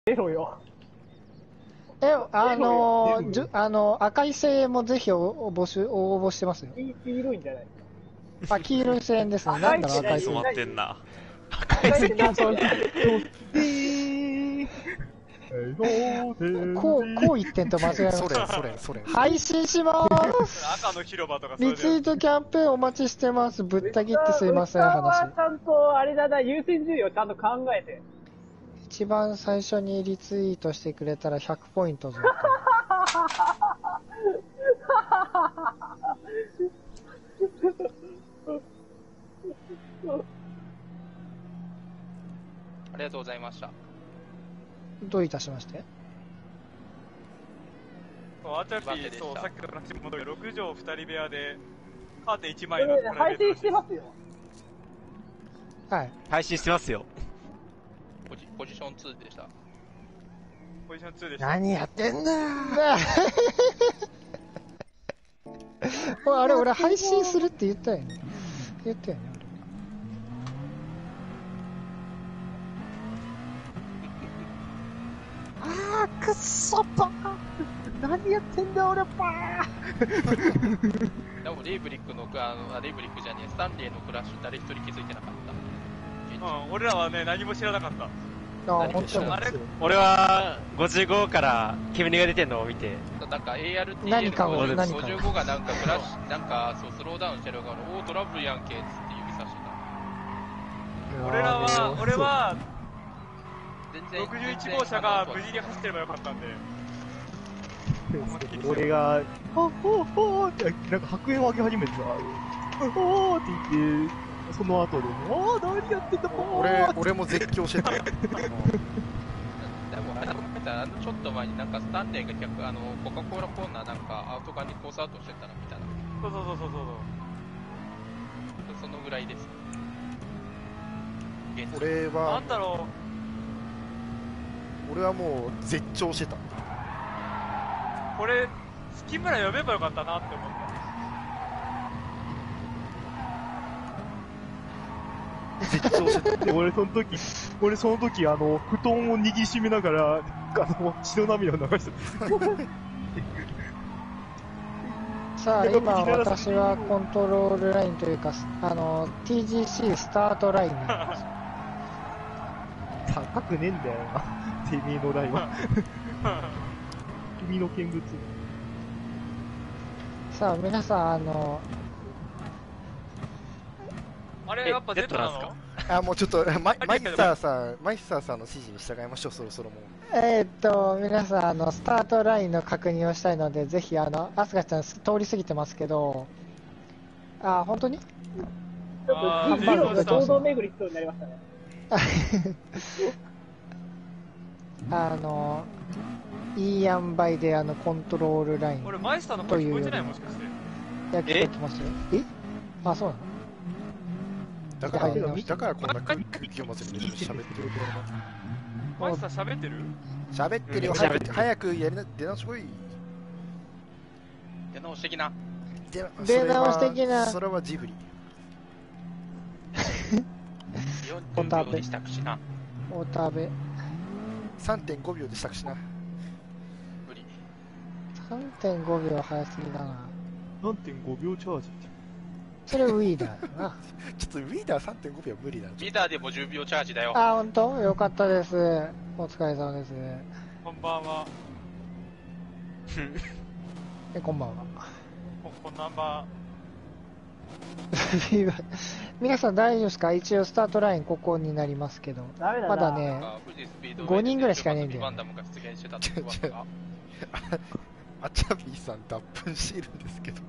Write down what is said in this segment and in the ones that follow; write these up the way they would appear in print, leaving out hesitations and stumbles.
出ろよ。 赤い声援もぜひ応募してますよ。 黄色いんじゃないあ、黄色い声援ですね。なんだろう、赤い声援。 染まってんな。 赤い声援なんかこう一点と間違えました。 それ。 配信しまーす。 赤の広場とかリツイートキャンペーンお待ちしてます。ぶった切ってすいません、話。 ちゃんと、あれだな、優先順位をちゃんと考えて。 一番最初にリツイートしてくれたら100ポイントぞ。 ありがとうございました。 どういたしまして。 アチャピー、そう、さっきの話に戻る6畳2人部屋で、カーテン1枚の配信してますよ。 はい。 配信してますよ。 ポジション2でした。 ポジション2でした。 何やってんだよあれ、俺配信するって言ったよね。言ったよね、 あー、くっそバカ何やってんだ俺バーでもレイブリックの、レイブリックじゃねえ、スタンレーのクラッシュ誰一人気づいてなかった。 うん、俺らはね、何も知らなかった。 あれ俺は55から煙が出てんのを見て、 なんか ARTL 何かを 55がなんかクラッシュ、なんかそうスローダウンしてるから、おートラブルやんけっつって指さしてた。俺は、 全然 61号車が無事に走ってればよかったんで。 俺が、ってなんか白煙を上げ始めてさ、って言って、その後で、何やってんだ俺も絶叫してた。 でもあれちょっと前になんかスタンレーがコカ・コーラコーナーなんかアウト側にコースアウトしてたの見たな。 そう。 そのぐらいです。 俺は、 なんだろ俺はもう絶頂してた。 これ、月村呼べばよかったなって思った。 絶頂してた。俺その時、布団を握りしめながら、血の涙を流してた。 さあ、今私はコントロールラインというか、TGC スタートラインなんですよ。 高くねえんだよな、てめえのラインは。君の見物。 さあ、皆さん、 あれ、やっぱ Z なの？ あ、もうちょっと、マイスターさんの指示に従いましょう、そろそろもう。 皆さん、スタートラインの確認をしたいので、ぜひ、アスカちゃん通り過ぎてますけど、本当に？ ちょっと、ジローが堂々巡りしそうになりましたね。 いい塩梅でコントロールライン俺マイスターの声聞こえてないもしかして。 いや、聞こえてますよ。あ、そうなの？ だからこんな空気を混ぜて喋ってる。 マイスター喋ってる？ 喋ってるよ。早く出直しこい。 出直し的な。 出直し的な。 それはジブリ。 4秒でしたくしな。 お食べ。 3.5 秒でしたくしな。 無理。 3.5 秒早すぎだな。 3.5 秒チャージって。 それウィーダーだな。 ちょっとウィーダー 3.5 秒は無理だ。 ウィーダーでも10秒チャージだよ。 ほんと？よかったです。お疲れ様です。 こんばんは。 こんばんは。 こんばんは。 皆さん大丈夫ですか？一応スタートラインここになりますけど、まだね、5人ぐらいしかいないんだよ。 アチャビーさん脱粉しているんですけど。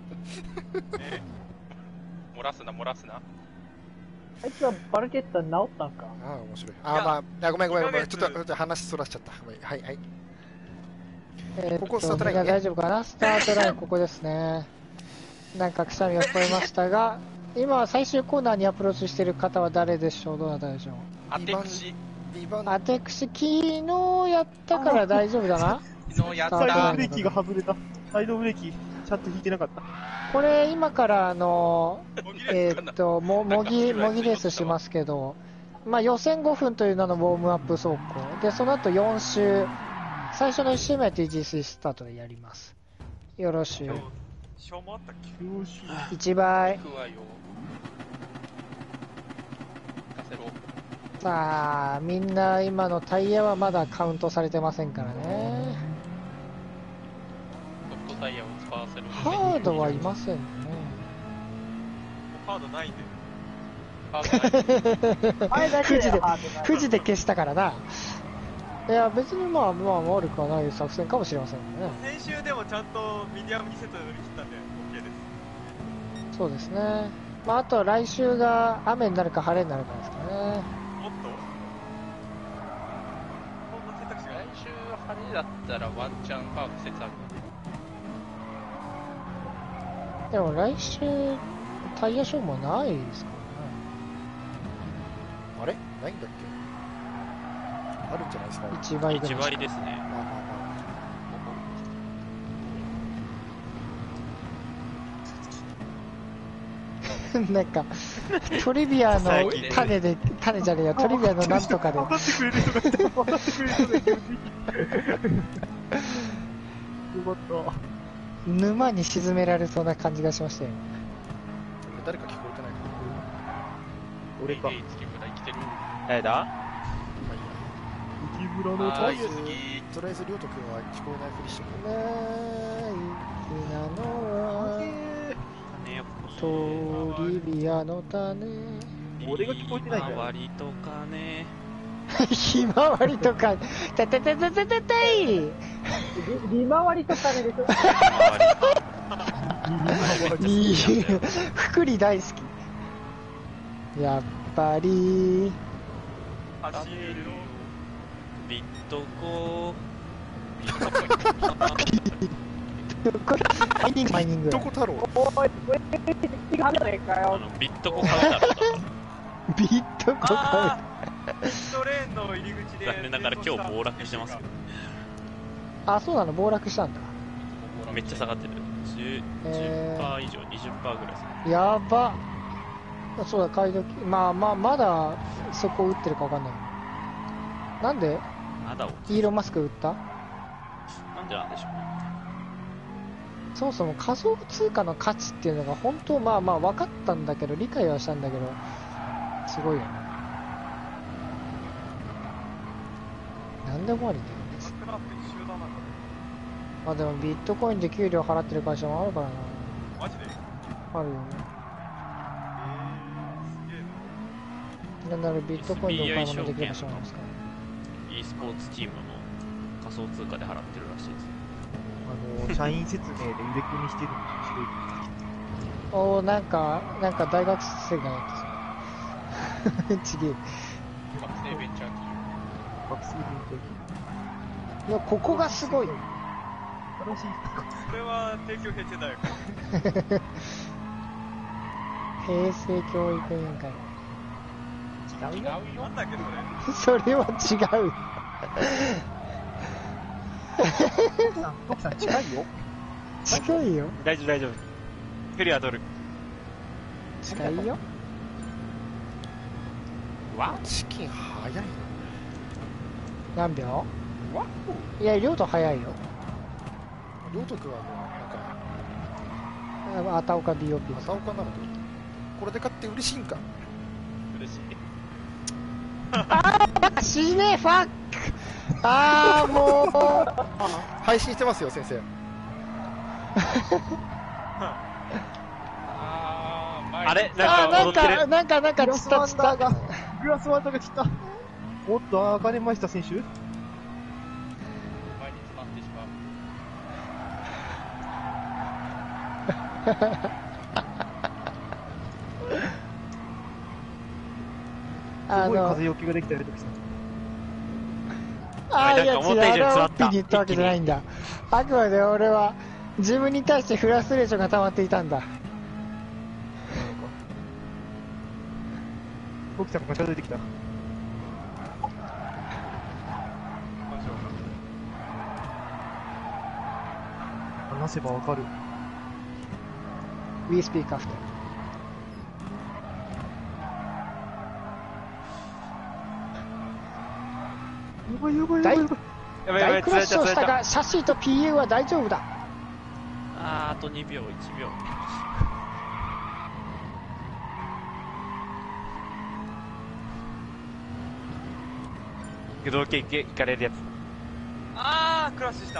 漏らすな。 あいつはバルケッタ治ったんか。 面白い。ごめん。ちょっと話そらしちゃった。はい。ここスタートライン、 大丈夫かな？スタートラインここですね。なんかくしゃみが聞こえましたが、今最終コーナーにアプローチしている方は誰でしょう？どなたでしょう？ アテクシ、 昨日やったから大丈夫だな。 昨日やった。 サイドブレーキが外れた。サイドブレーキちゃんと引いてなかった。 これ今から模擬レースしますけど、 まあ予選5分という名のウォームアップ走行。で、その後4周、最初の1周目は TGC スタートでやります。よろしゅう。 賞もあったっけ 1倍。 行くわよ。行かせろ。 さあ、みんな今のタイヤはまだカウントされてませんからね。 ソフトタイヤを使わせる。 ハードはいませんね。 ハードないんで。 富士で消したからな。いや、別にまあ悪くはない作戦かもしれませんね。 先週でもちゃんとミディアム2セットで乗り切ったんで OK です。 そうですね。まああとは来週が雨になるか晴れになるかですかね。 おっとこんな選択肢が来週晴れだったらワンチャンハード説ある。 でも来週タイヤショーもないですからね。 あれないんだっけ？あるんじゃないですか。 1倍ぐらい。 1倍ですね。 まあまあまなんかトリビアの種じゃねえよ、トリビアのなんとかで分かってくれる人がいた。分かってくれる人がいた。よかった。 沼に沈められそうな感じがしましたよ。 誰か聞こえてないかな。 俺か。 月村生きてる。 誰だ？ 雪村のはい、 とりあえず、りょうとくんは聞こえないふりしてくれ。 なのはねトリビアの種。 俺が聞こえてないんだよ。 割とかね。 ひまわりとか、たたたたたたたい。 利回りと金でしょ。 福利大好き。やっぱり走るビットコマイニング。 どこ太郎？ おい、これ、違うんじゃねえかよ。 ビットコ買うだろうビットコあーピットレーンの入り口で残念ながら今日暴落してますけど。 あ、そうなの、暴落したんだ。 めっちゃ下がってる。10%以上、20%ぐらいですね。 やば。そうだ、買い時。まだそこ打ってるかわかんない。なんでまだイーロン・マスク打った？ なんでなんでしょうね。 そもそも仮想通貨の価値っていうのが本当分かったんだけど、理解はしたんだけど、すごいよね。なんでもありだよね。 クラップ一周だな。 まあでもビットコインで給料払ってる会社もあるからな。 マジであるよね。 すげえな。 なんならビットコインでお買い物できる場所もありますから。 e スポーツチームの仮想通貨で払ってるらしいです。 社員説明で腕組みしてるのおー、なんか大学生がやってそう。ちげえ。 学生ベンチャー企白水分いや、ここがすごい。 新しい。 これは帝京平成大学。 平成教育委員会。 業。違うよ。 なんだっけそれ。 それは違う。 徳さん近いよ。 近いよ。 大丈夫大丈夫。クリア取る。 近いよ。 わチキン早いな。 何秒？いや、亮と早いよ。 りょうとくんはもうなんか、 あたおか BOP。 朝岡なので、これで勝って嬉しいんか。 嬉しい。 死ね、ファック。あー、もう。 配信してますよ、先生。 あれなんかグラスワつったつった。 ンダーが、グラスワンダーが散った。おっと、赤根マイスター選手前に詰まってしまう。 すごい風よけができたよ、徳さん。 あー、いや、 なんか思った以上に詰まったピに言ったわけじゃないんだ。あくまで俺は、自分に対してフラストレーションが溜まっていたんだ。 徳さんが近づいてきた。話せばわかる。 We speak after. ばいやばいやばい大やばい。 やばいやばい、 大クラッシュをしたが、シャシーと PU は大丈夫だ。 あと2秒、1秒。 駆動系行かれるやつ。 あー、クラッシュした。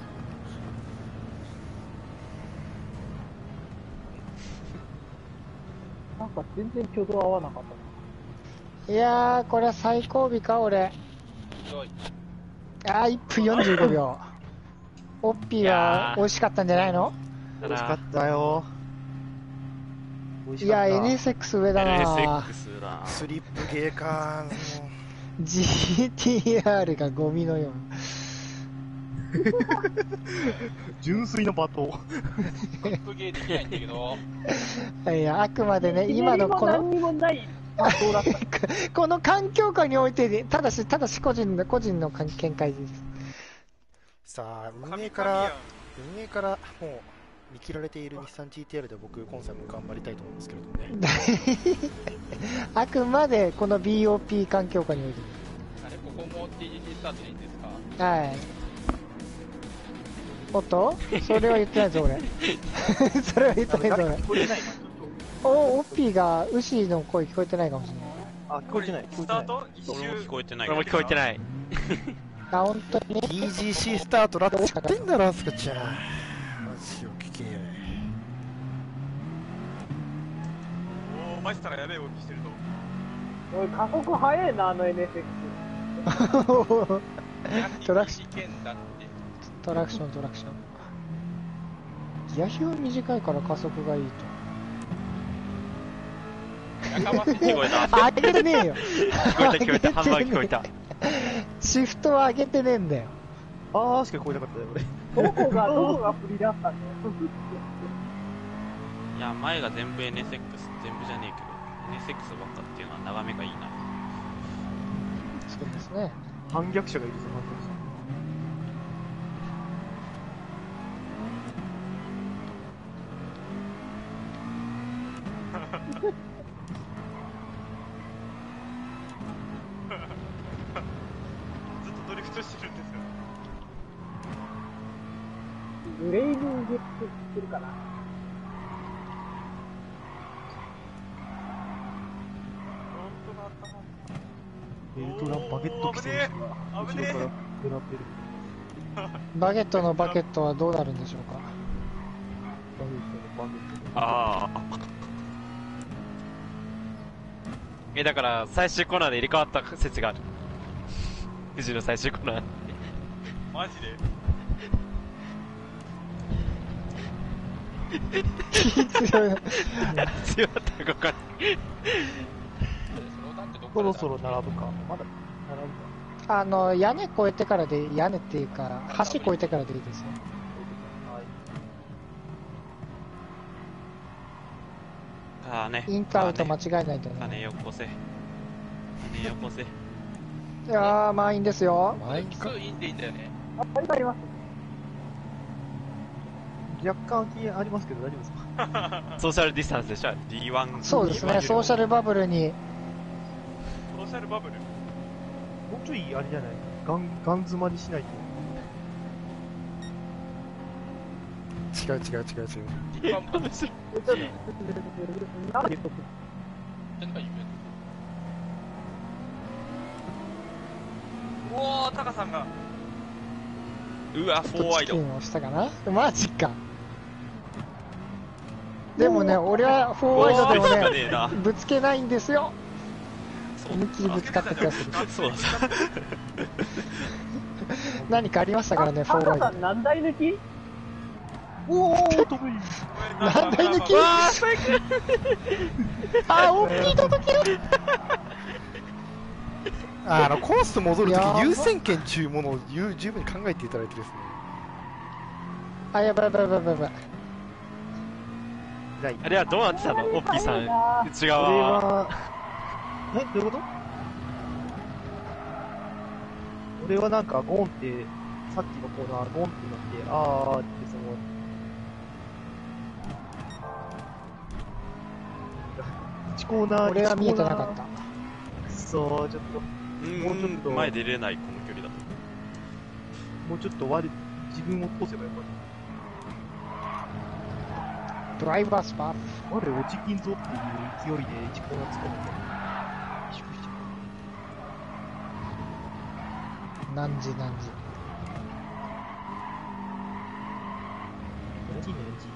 なんか全然挙動合わなかったいやー、これは最後尾か、俺。 すごい。 1分45秒。オッピーは美味しかったんじゃないの？ 美味しかったよ。美味しいや、 かった。 NSX 上だな。 NSX だ。 スリップゲーか。もう GTR がゴミのよう純粋な罵倒。 トップゲーできないんだけど。 な。いや、あくまでね、今のこ何の、 にもない発想だった。 この環境下において、ただし個人の見解です。 さあ、運営からもう見切られている日産 GTR で僕、今回も頑張りたいと思うんですけれどもね。 あくまでこの BOP 環境下において。 あれ、ここも TGT スタートでいいんですか？ はい。おっとそれは言ってないぞ、俺。それは言ってないぞ、俺。 聞こえてない。 オッピーが、ウシの声聞こえてないかもしれない。 あ、聞こえてない。聞こえてない。 スタート一俺も聞周。 こえてない。 俺も聞こえてない。 あ、本当に TGC スタートラッツってんだろ、アスカちゃん。マジを聞け。 おー、マジタがやべえ動きしてると。 おい、加速早いな、NSX。 トラクション、 事件だって。 トラクション。ギア比は短いから加速がいいと。 やかましい。 聞こえた。 上げてねえよ。 聞こえた、ハンバーグ聞こえた。 シフトは上げてねえんだよ。 あーしか聞こえなかったよ、俺。 どこが振りだったんだよ。 いや、前が全部 NSX、全部じゃねえけど、NSX ばっかっていうのは眺めがいいな。 そうですね。 反逆者がいるぞ、反逆者。 ずっとドリフトしてるんですよ。 ブレイブゲットしてるかな。 ウルトラバゲット規制が後ろから狙ってる。 バゲットのバケットはどうなるんでしょうか。 バゲット。 ああ。だから、最終コーナーで入れ替わった説がある。富士の最終コーナー。 マジで。 強いな。 強かった、ここに。 そろそろ並ぶか。まだ並ぶか。 屋根越えてからで、屋根っていうか、橋越えてからでいいですよ。 ああね。 インターウト間違えないと金ね。 よこせ。金よこせ。 いやー、満員ですよ。 普通いいんでいいんだよね。 あります。 若干空きありますけど大丈夫ですか？ ソーシャルディスタンスでしょ ?D1。 そうですね、ソーシャルバブルに。 ソーシャルバブル。 もうちょいあれじゃないガン詰まりしないと。 違う。 一般版です。 なんで得なんか言う。 おー、タカさんが。 うわ、4ワイド。 チキンをしたかな。マジか。でもね、俺は4ワイドでもねね、 えな。 ぶつけないんですよ。思いっきりぶつかった気がする。 そうだ。 何かありましたからね、4ワイドタカさ。ん何台抜き？ おー、得意。 何台抜きあ、大きい届ける。 コース戻るとやばき優先権ちゅうものを十分に考えていただいてですね。 あ、やばい。 ない。 あれはどうなってたのオッピーさん、内これ側。 は、どういうこと？俺はなんかゴンって、さっきのコーナーゴンってなって、あーって1コーナー、 俺は見えてなかっくそー、ちょっと。もうちょっと前出れないこの距離もうちょっと自分を通せばよかっドライバースパー。 た。我落ち金ぞっていう勢いで時間がつかめた。萎縮しちゃ何時。 う。何時。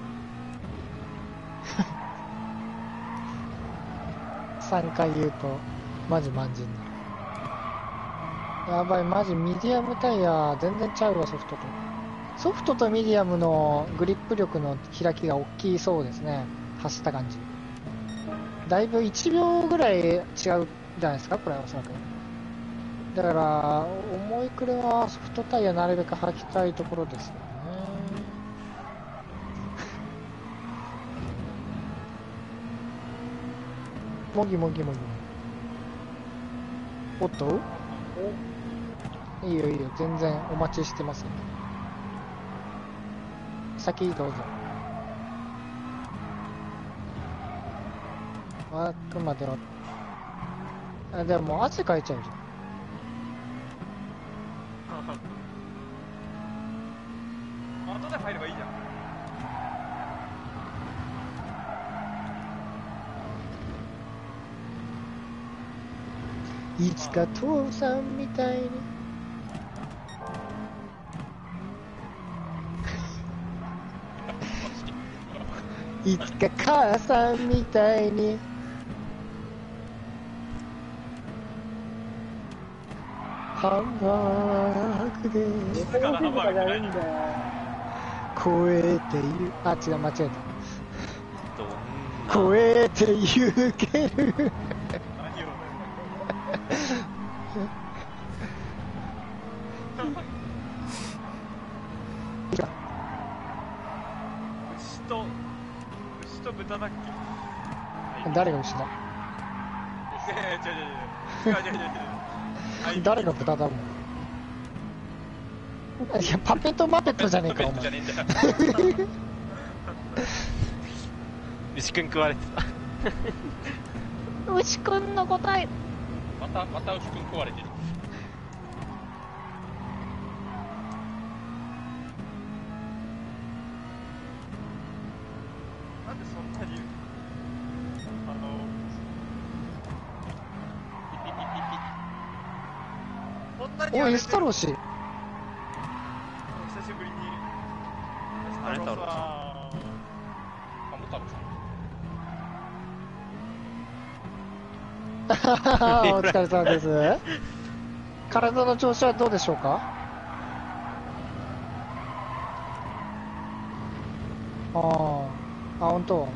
3回言うとマジマンジになる。やばい、マジミディアムタイヤ全然ちゃうわ。ソフトとミディアムのグリップ力の開きが大きそうですね。走った感じだいぶ1秒ぐらい違うじゃないですか、これはおそらく。だから重い車はソフトタイヤなるべく履きたいところですよね。もぎ。おっと、いいよ全然お待ちしてますよ。先どうぞ。あくまではでももう汗かいちゃうじゃん。 後で入ればいいじゃん。 いつか父さんみたいにいつか母さんみたいにハンバーグで静かじゃないんだよ。 超えてゆあ、違う、間違えた。 どんな超えてゆける何を牛と豚だっけ？ 誰が牛だ？ 違う。 誰が豚だもん。いや、パペットマペットじゃねえか、お前。 牛くん食われてた。 牛くんの答え。 また牛くん食われてる。 なんでそんなにこんなにおい、エスタロシ。 久しぶりにあれ太郎さんハム太郎さん。 お疲れ様です。体の調子はどうでしょうか？本当。よかった。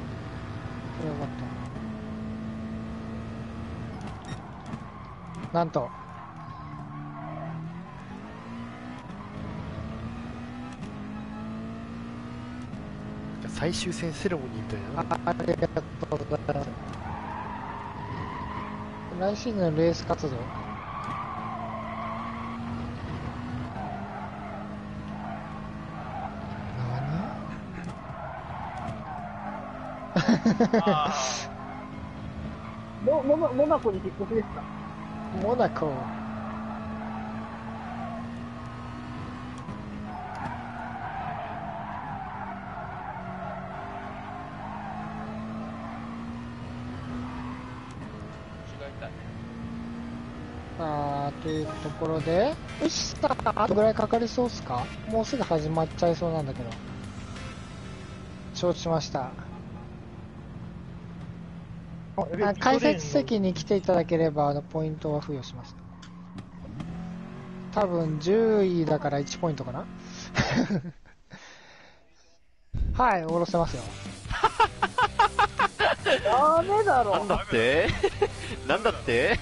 なんと。 最終戦セレモニーみたいな。 ありがとうございます。来シーズンのレース活動。 モナコに引っ越しですか？ モナコ。というところで、牛さん、あとぐらいかかりそうっすか？もうすぐ始まっちゃいそうなんだけど。承知しました。解説席に来ていただければポイントは付与します。多分10位だから1ポイントかな。はい、下ろせますよ。 ダメだろ。 なんだってなんだって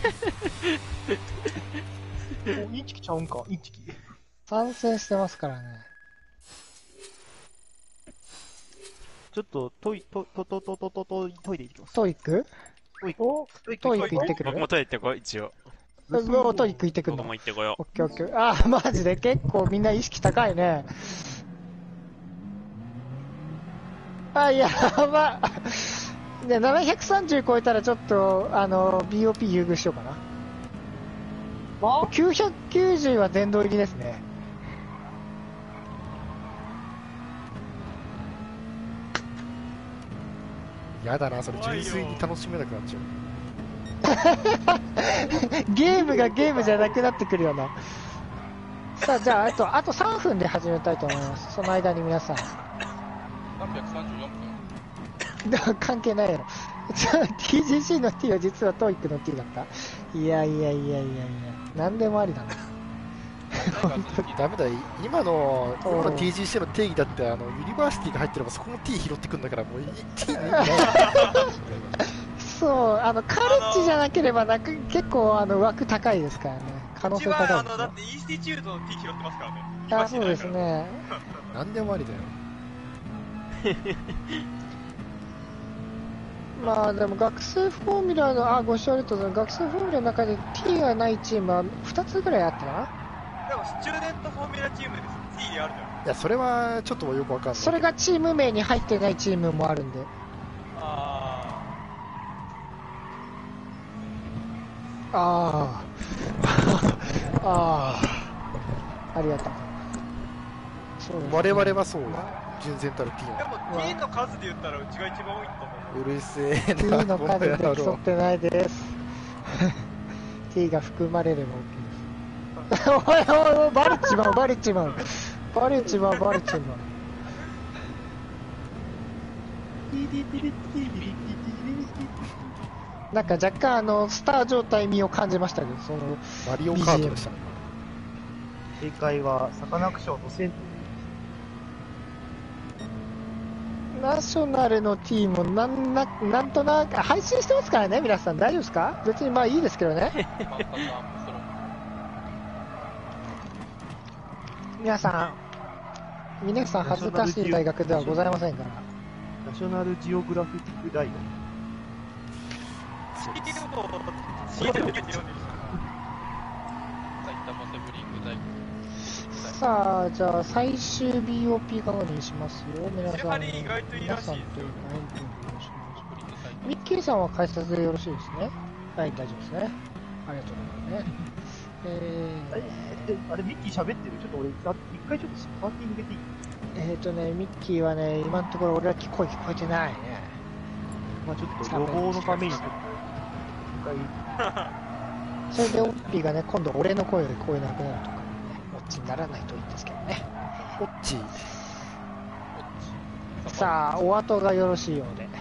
インチキちゃうんか、インチキ。 参戦してますからね。 ちょっと、トイレ行きます。 トイックトイック行ってくる？ 僕もトイレ行ってこい、一応。 トイック行ってくるの？ 僕も行ってこよオッケーオッケー。あ、マジで結構みんな意識高いね。あ、やば。で、730超えたらちょっと、BOP 優遇しようかな。990は殿堂入りですね。 やだな、それ純粋に楽しめなくなっちゃう。 ゲームがゲームじゃなくなってくるよな。さあ、じゃあ、あと3分で始めたいと思います。その間に皆さん。 334分。 関係ないやろ。TGC の T は実は TOEIC の T だった。いや、なんでもありだな。 ダメだ、今の TGC の定義だって、ユニバーシティが入ってればそこも T 拾ってくんだから、もう T にない。 そう、カレッジじゃなければ結構枠高いですからね。可能性高いです、ね。 だってインスティチュートの T 拾ってますからね。 あ、そうですね。 なんでもありだよ。 まあでも学生フォーミュラの、ご視聴ありがとうございます。学生フォーミュラの中で T がないチームは2つぐらいあったかな。 でもスチューデントフォーミュラチームです。T であるじゃん。 いや、それはちょっとよくわかんない。 それがチーム名に入ってないチームもあるんで。ありがとう。そうですね、 我々はそうよ。純然たる T でも T の数で言ったらうちが一番多いと思う。 うるせえな。 T の数で競ってないです。T が含まれれば OK です。おい、バレちまう。なんか若干スター状態味を感じましたけど、そのマリオカートでしたね。 正解はサカナクションのセント。 ナショナルの T もなんとなく配信してますからね、皆さん大丈夫ですか？別にまあいいですけどね。皆さん恥ずかしい大学ではございませんから。 ナショナルジオグラフィック大学。 聞いてることを知ってるけど、 埼玉セブリング大学。 さあ、じゃあ最終 BOP 確認しますよ。皆さん、 やはり意外といいらしいですよ。 ミッキーさんは解説でよろしいですね。はい、大丈夫ですね。ありがとうございますね。 あれ、ミッキー喋ってる？ちょっと俺、一回ちょっとパーティー向けていい？ ミッキーはね、今のところ俺は聞こえてないね。 まあちょっと予防のために、 それでオッピーがね、今度俺の声で聞こえなくなるとか、ね、オッチにならないといいんですけどね。 オッチ。 さあ、お後がよろしいようで。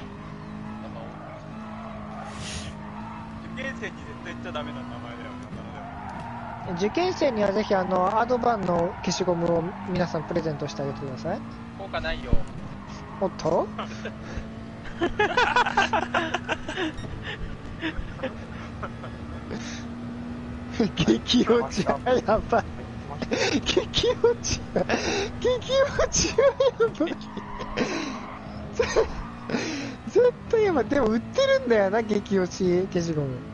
受験生に絶対言っちゃダメな名前だよ。 受験生にはぜひアドバンの消しゴムを皆さんプレゼントしてあげてください。 効果ないよ。 おっと激落ちはやばい。激落ちはやばい。絶対やばい。でも売ってるんだよな、激落ち消しゴム。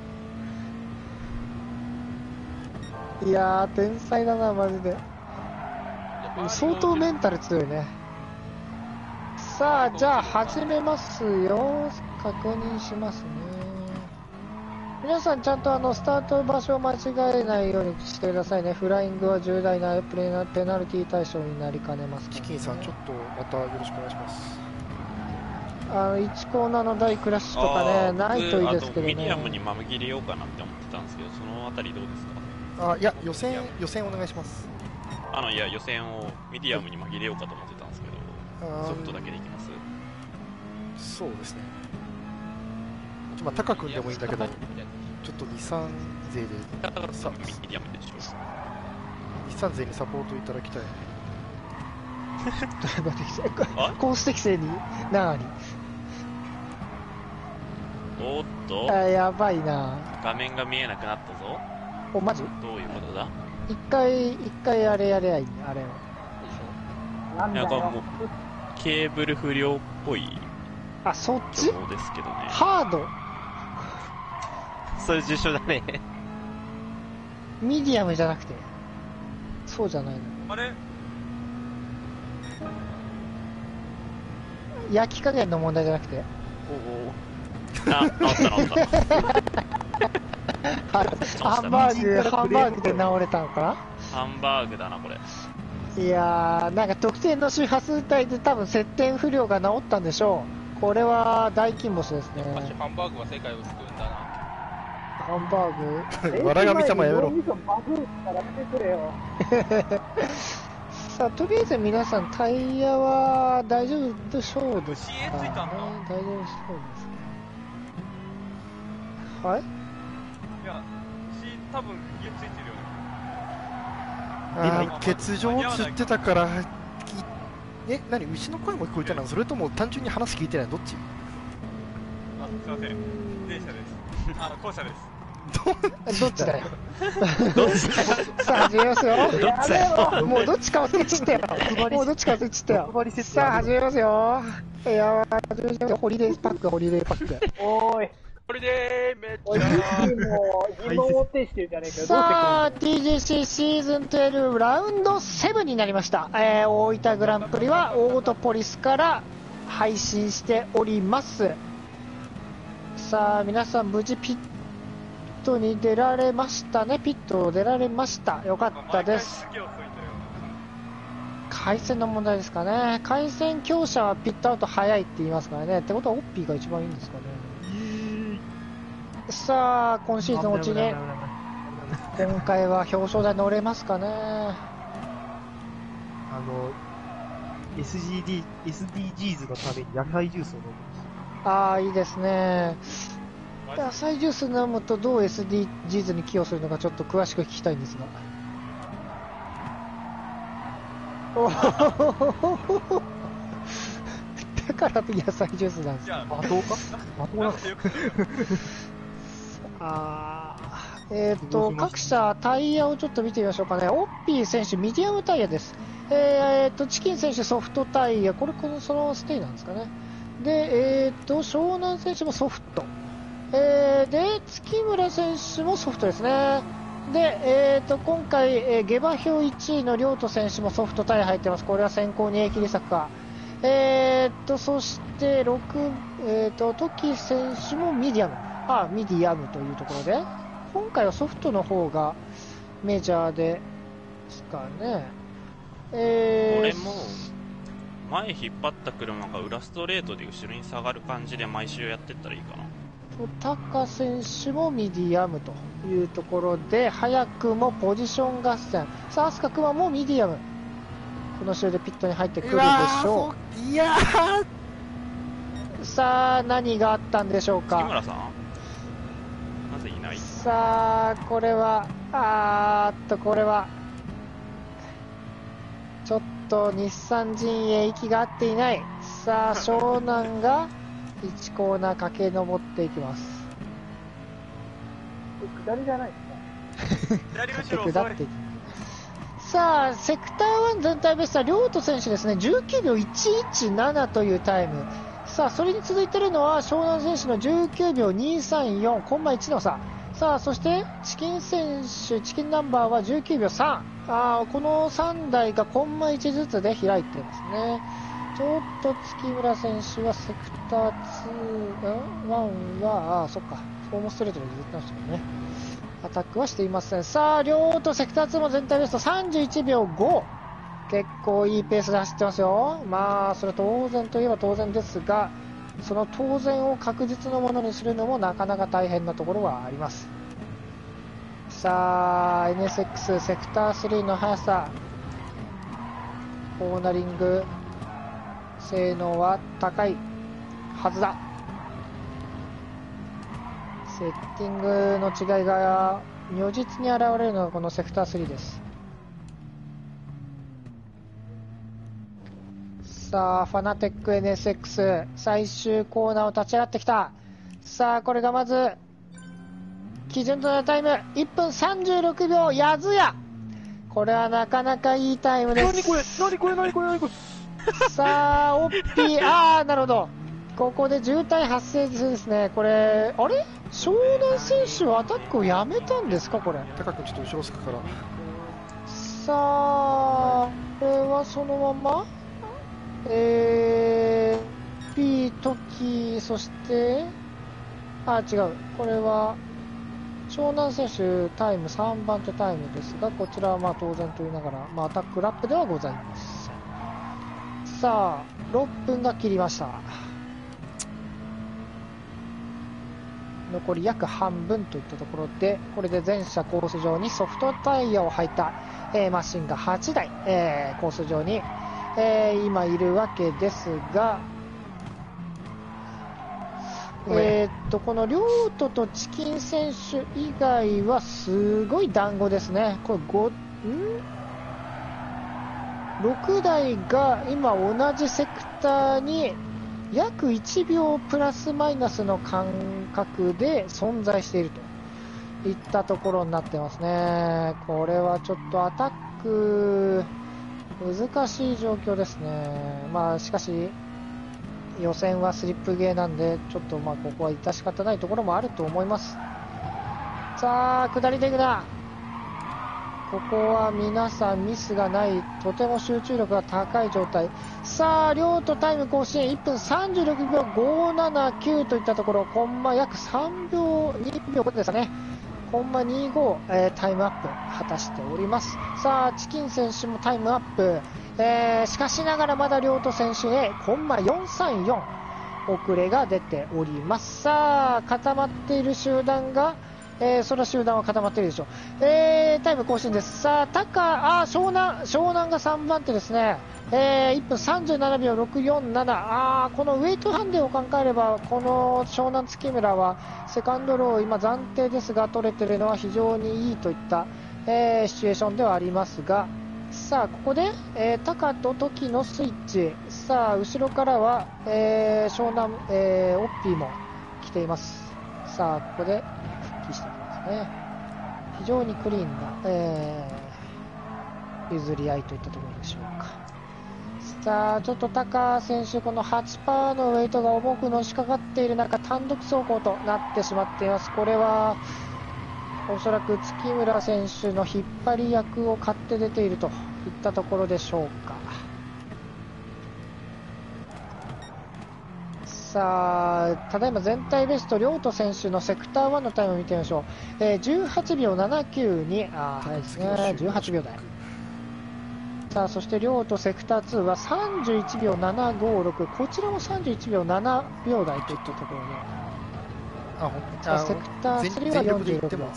いやー、天才だな、マジで。相当メンタル強いね。さあ、じゃあ始めますよ。確認しますね。皆さんちゃんとスタート場所を間違えないようにしてくださいね。フライングは重大なペナルティ対象になりかねますからね。 チキンさん、ちょっとまたよろしくお願いします。 1コーナーの大クラッシュとかね、ないといいですけどね。 ミディアムに紛れようかなって思ってたんですけど、そのあたりどうですか？ いや、予選お願いします。 いや、予選をミディアムに紛れようかと思ってたんですけど、ソフトだけでいきます？ そうですね。まあ、タカ君でもいいんだけど、ちょっと日産勢で、 ミディアムでしょ。 日産勢にサポートいただきたい。 コース適正に何？ おっと、 やばいな。 画面が見えなくなったぞ。 お、マジ？ どういうことだ？ 一回あれやれやいいね、あれを。 なんだよ。 もうケーブル不良っぽいそっち？ 情報ですけどね。 ハード。 それ重症だね。 ミディアムじゃなくて。そうじゃないの。 あれ焼き加減の問題じゃなくて。 治った。 ハンバーグで治れたのかな？ ハンバーグだな、これ。 いやー、なんか特定の周波数帯で多分接点不良が治ったんでしょう。 これは大金星ですね。 マッシュハンバーグは世界を救うんだな。 ハンバーグ。 笑い神様やめろ。 脳みそバグったら来てくれよ。 さあ、とりあえず皆さん、タイヤは大丈夫でしょうですか CA ついたんだ大丈夫そうですか。はい。 いや、多分家ついてるよね。 今、欠場っつってたから、何、牛の声も聞こえたの？それとも単純に話聞いてない？どっち？ あ、すいません。電車です。校舎です。 どっちだよ。さあ、始めますよ。 どっちだよ。 もうどっちか忘れちったよ。もうどっちか忘れちったよ。さあ、始めますよ。いやー、ホリデーパック、ホリデーパック。 おーい。 これでめっおい、 ちゃ。 もう疑問を呈してるじゃねえかよ。 さあ、TGC シーズン12ラウンド7になりました。大分グランプリはオートポリスから配信しております。さあ、皆さん無事ピットに出られましたね。ピット出られました。よかったです。回線の問題ですかね。回線強者はピットアウト早いって言いますからね。ってことはオッピーが一番いいんですかね。さあ、今シーズン落ちに今回は表彰台乗れますかね。 SDGs のために野菜ジュースを飲む。 ああ、いいですね。野菜ジュース飲むとどう SDGs に寄与するのかちょっと詳しく聞きたいんですが。おほだから野菜ジュースなんですか。 罵倒か？罵倒なんですか？ 各社タイヤをちょっと見てみましょうかね。オッピー選手ミディアムタイヤです。チキン選手ソフトタイヤ、これそのステイなんですかね。で、湘南選手もソフト。で、月村選手もソフトですね。で、今回、下馬評1位の亮斗選手もソフトタイヤ入ってます。これは先行に切り策か。そして、トキ選手もミディアム。ミディアムというところで、今回はソフトの方がメジャーですかね。 俺も前引っ張った車が裏ストレートで後ろに下がる感じで毎週やってったらいいかな。 タカ選手もミディアムというところで、早くもポジション合戦。さあ、アスカクマもミディアム。この週でピットに入ってくるでしょう。 いやー、さあ、何があったんでしょうか。 月村さんなぜいない？ さあ、これはこれはちょっと日産陣営息が合っていない。さあ、湘南が1コーナー駆け上っていきます。 下りじゃないですか。 左後ろ下っていきます。さあ、セクター1全体ベストは亮斗選手ですね。19秒117というタイム。さあ、それに続いているのは湘南選手の19秒234、コンマ1の差。さあ、そしてチキン選手、チキンナンバーは19秒3。この3台がコンマ1ずつで開いてますね。ちょっと月村選手はセクター1は、そっか、ホームストレートで譲ってましたけどね。アタックはしていません。さあ、両とセクター2も全体ベスト31秒5。結構いいペースで走ってますよ。まあ、それ当然といえば当然ですが、その当然を確実なものにするのもなかなか大変なところはあります。さあ、NSX セクター3の速さ、コーナリング、性能は高いはずだ。セッティングの違いが如実に現れるのがこのセクター3です。さあ、ファナテック NSX 最終コーナーを立ち上がってきた。さあ、これがまず基準となるタイム1分36秒やずや。これはなかなかいいタイムです。 何これさあ、オッピー、なるほど。ここで渋滞発生ですね。これ、あれ湘南選手はアタックをやめたんですかこれ。 高くちょっと後ろすくから。 さあ、これはそのままP、トキ、そして、違う。これは、湘南選手タイム3番手タイムですが、こちらはまあ当然と言いながら、アタックラップではございます。さあ、6分が切りました。 残り約半分といったところで、これで全車コース上にソフトタイヤを履いた、マシンが8台、コース上に、今いるわけですが、この両都とチキン選手以外はすごい団子ですね。これ6台が今同じセクターに約1秒プラスマイナスの間隔で存在しているといったところになってますね。これはちょっとアタック難しい状況ですね。まあしかし予選はスリップゲーなんで、ちょっとまあここは致し方ないところもあると思います。さあ下りていくな。ここは皆さんミスがない、とても集中力が高い状態。さあ両都タイム更新1分36秒579といったところ、コンマ約3秒2秒ですかね、コンマ25、タイムアップ果たしております。さあチキン選手もタイムアップ、しかしながらまだ両都選手へコンマ434遅れが出ております。さあ固まっている集団が、その集団は固まっているでしょう。タイム更新です。さあ湘南が3番手ですね。1分37秒647。このウェイトハンデを考えれば、この湘南月村はセカンドロー今暫定ですが取れているのは非常にいいといった、シチュエーションではありますが、さあここで、タカとトキのスイッチ。さあ後ろからは、湘南、オッピーも来ています。さあここで復帰していきますね。非常にクリーンな、譲り合いといったところでしょうか。さあちょっとタカ選手、この 8% のウェイトが重くのしかかっている中、単独走行となってしまっています。これはおそらく月村選手の引っ張り役を買って出ているといったところでしょうか。さあただいま全体ベスト両都選手のセクター1のタイムを見てみましょう。18秒792、早いですね、18秒台。さあそして両都セクター2は31秒756、こちらも31秒7秒台といったところで、セクター3は46秒。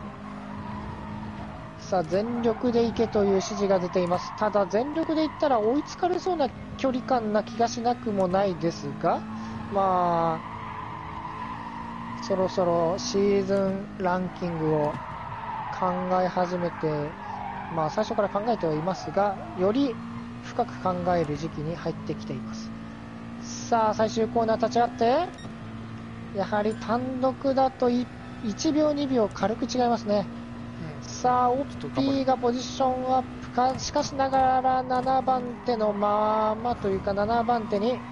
さあ全力で行けという指示が出ています。ただ全力で行ったら追いつかれそうな距離感な気がしなくもないですが、まあそろそろシーズンランキングを考え始めて、まあ最初から考えてはいますが、より深く考える時期に入ってきています。さあ最終コーナー立ち上がって、やはり単独だと1秒2秒軽く違いますね。さあオッピーがポジションアップか、しかしながら7番手のままというか、7番手に、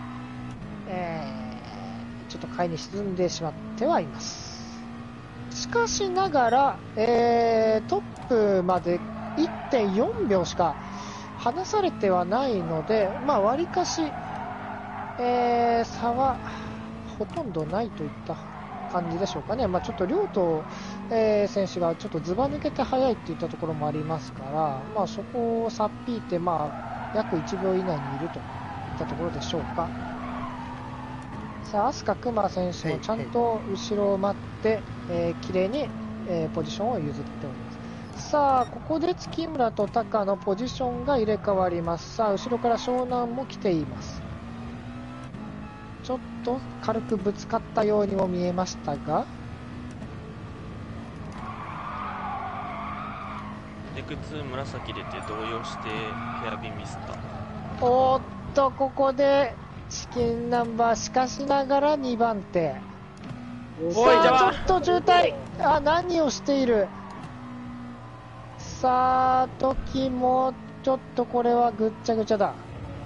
ちょっと下位に沈んでしまってはいます。しかしながら、トップまで 1.4 秒しか離されてはないので、まあ割かし、差はほとんどないといった感じでしょうかね。まあ、ちょっと両都、選手がちょっとずば抜けて速いといったところもありますから、まあ、そこをさっぴいて、まあ、約1秒以内にいるといったところでしょうか。さあ飛鳥熊選手もちゃんと後ろを待って、綺麗に、ポジションを譲っております。さあここで月村とタカのポジションが入れ替わります。さあ後ろから湘南も来ています。ちょっと軽くぶつかったようにも見えましたが、 デク2紫出て動揺してヘアビンミスった。 おーっとここでチキンナンバー、しかしながら2番手。さあちょっと渋滞、何をしている。さあ時もちょっとこれはぐっちゃぐちゃだ。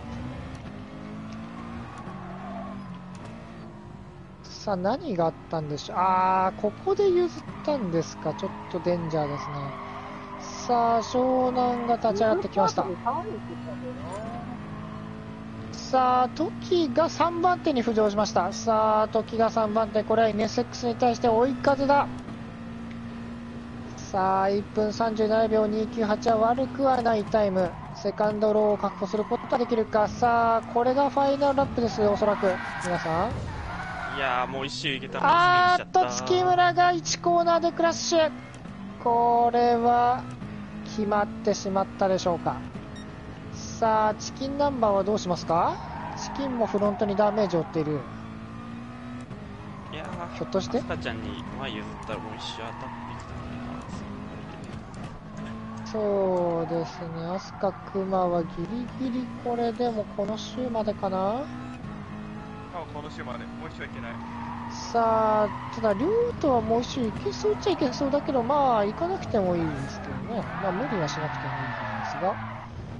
さあ何があったんでしょう。ここで譲ったんですか。ちょっとデンジャーですね。さあ湘南が立ち上がってきました。さあトキが3番手に浮上しました。さあトキが3番手、これは NSX に対して追い風だ。さあ1分37秒298は悪くはないタイム。セカンドローを確保することができるか。さあこれがファイナルラップです。おそらく皆さん、 いいやーもう一周いけたのにスピンしちゃった。 月村が1コーナーでクラッシュ。これは決まってしまったでしょうか。さあチキンナンバーはどうしますか。チキンもフロントにダメージを負っている。 いやーひょっとしてアスカちゃんに前譲ったらもう一周当たってきたそうですね、アスカクマはギリギリこれでもこの週までかな。 この週までもう一周いけない。 さあただルートはもう一周いけそうっちゃいけそうだけど、まあ行かなくてもいいですけどね。まあ無理はしなくてもいいんですが。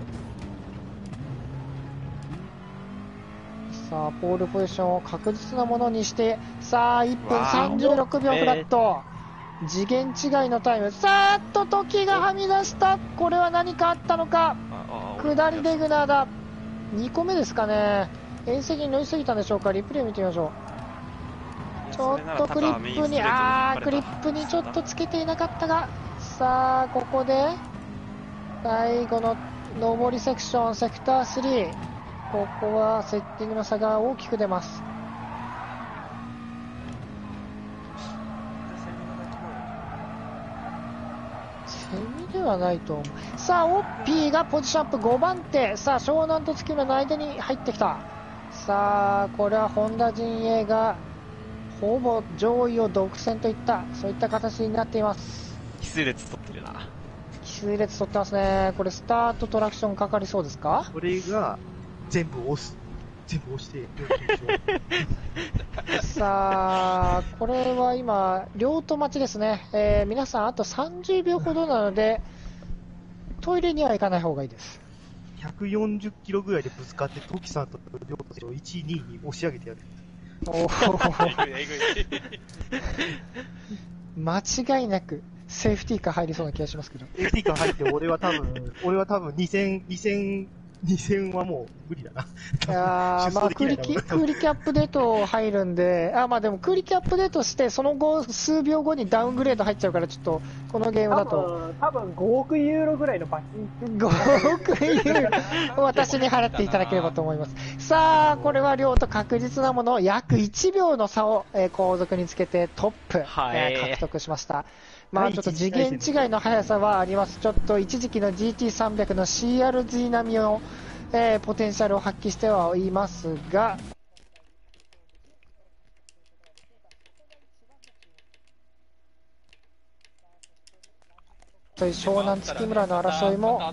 さあポールポジションを確実なものにして、さあ1分36秒フラット、次元違いのタイム。さあっと時がはみ出した。これは何かあったのか。下りレグナーだ。2個目ですかね。縁石に乗りすぎたんでしょうか。リプレイ見てみましょう。ちょっとクリップにクリップにちょっとつけていなかったが、さあここで最後の上りセクションセクター3、ここはセッティングの差が大きく出ます。セミではないと思う。さあオッピーがポジションアップ5番手。さあ湘南と月村の間に入ってきた。さあこれは本田陣営がほぼ上位を独占といったそういった形になっています。 奇数列取ってるな。 奇数列取ってますね。これスタートトラクションかかりそうですか。 これが全部押してさあこれは今両都待ちですね。皆さんあと30秒ほどなのでトイレには行かない方がいいです。 140キロぐらいでぶつかってトキさんと両都選手を1位2位に押し上げてやる。 間違いなくセーフティーカー入りそうな気がしますけど。 セーフティーカー入って俺は多分2000はもう無理だな。 いやまあ空力アップデート入るんで、まあでも空力アップデートしてその後数秒後にダウングレード入っちゃうから、ちょっとこのゲームだと多分5億ユーロぐらいの罰金。 5億ユーロ私に払っていただければと思います。さあこれは両と確実なもの、約1秒の差を、後続につけてトップ、獲得しました。まあちょっと次元違いの速さはあります。ちょっと一時期の GT300 の CRZ 並みの、ポテンシャルを発揮してはいますが、そういう湘南月村の争いも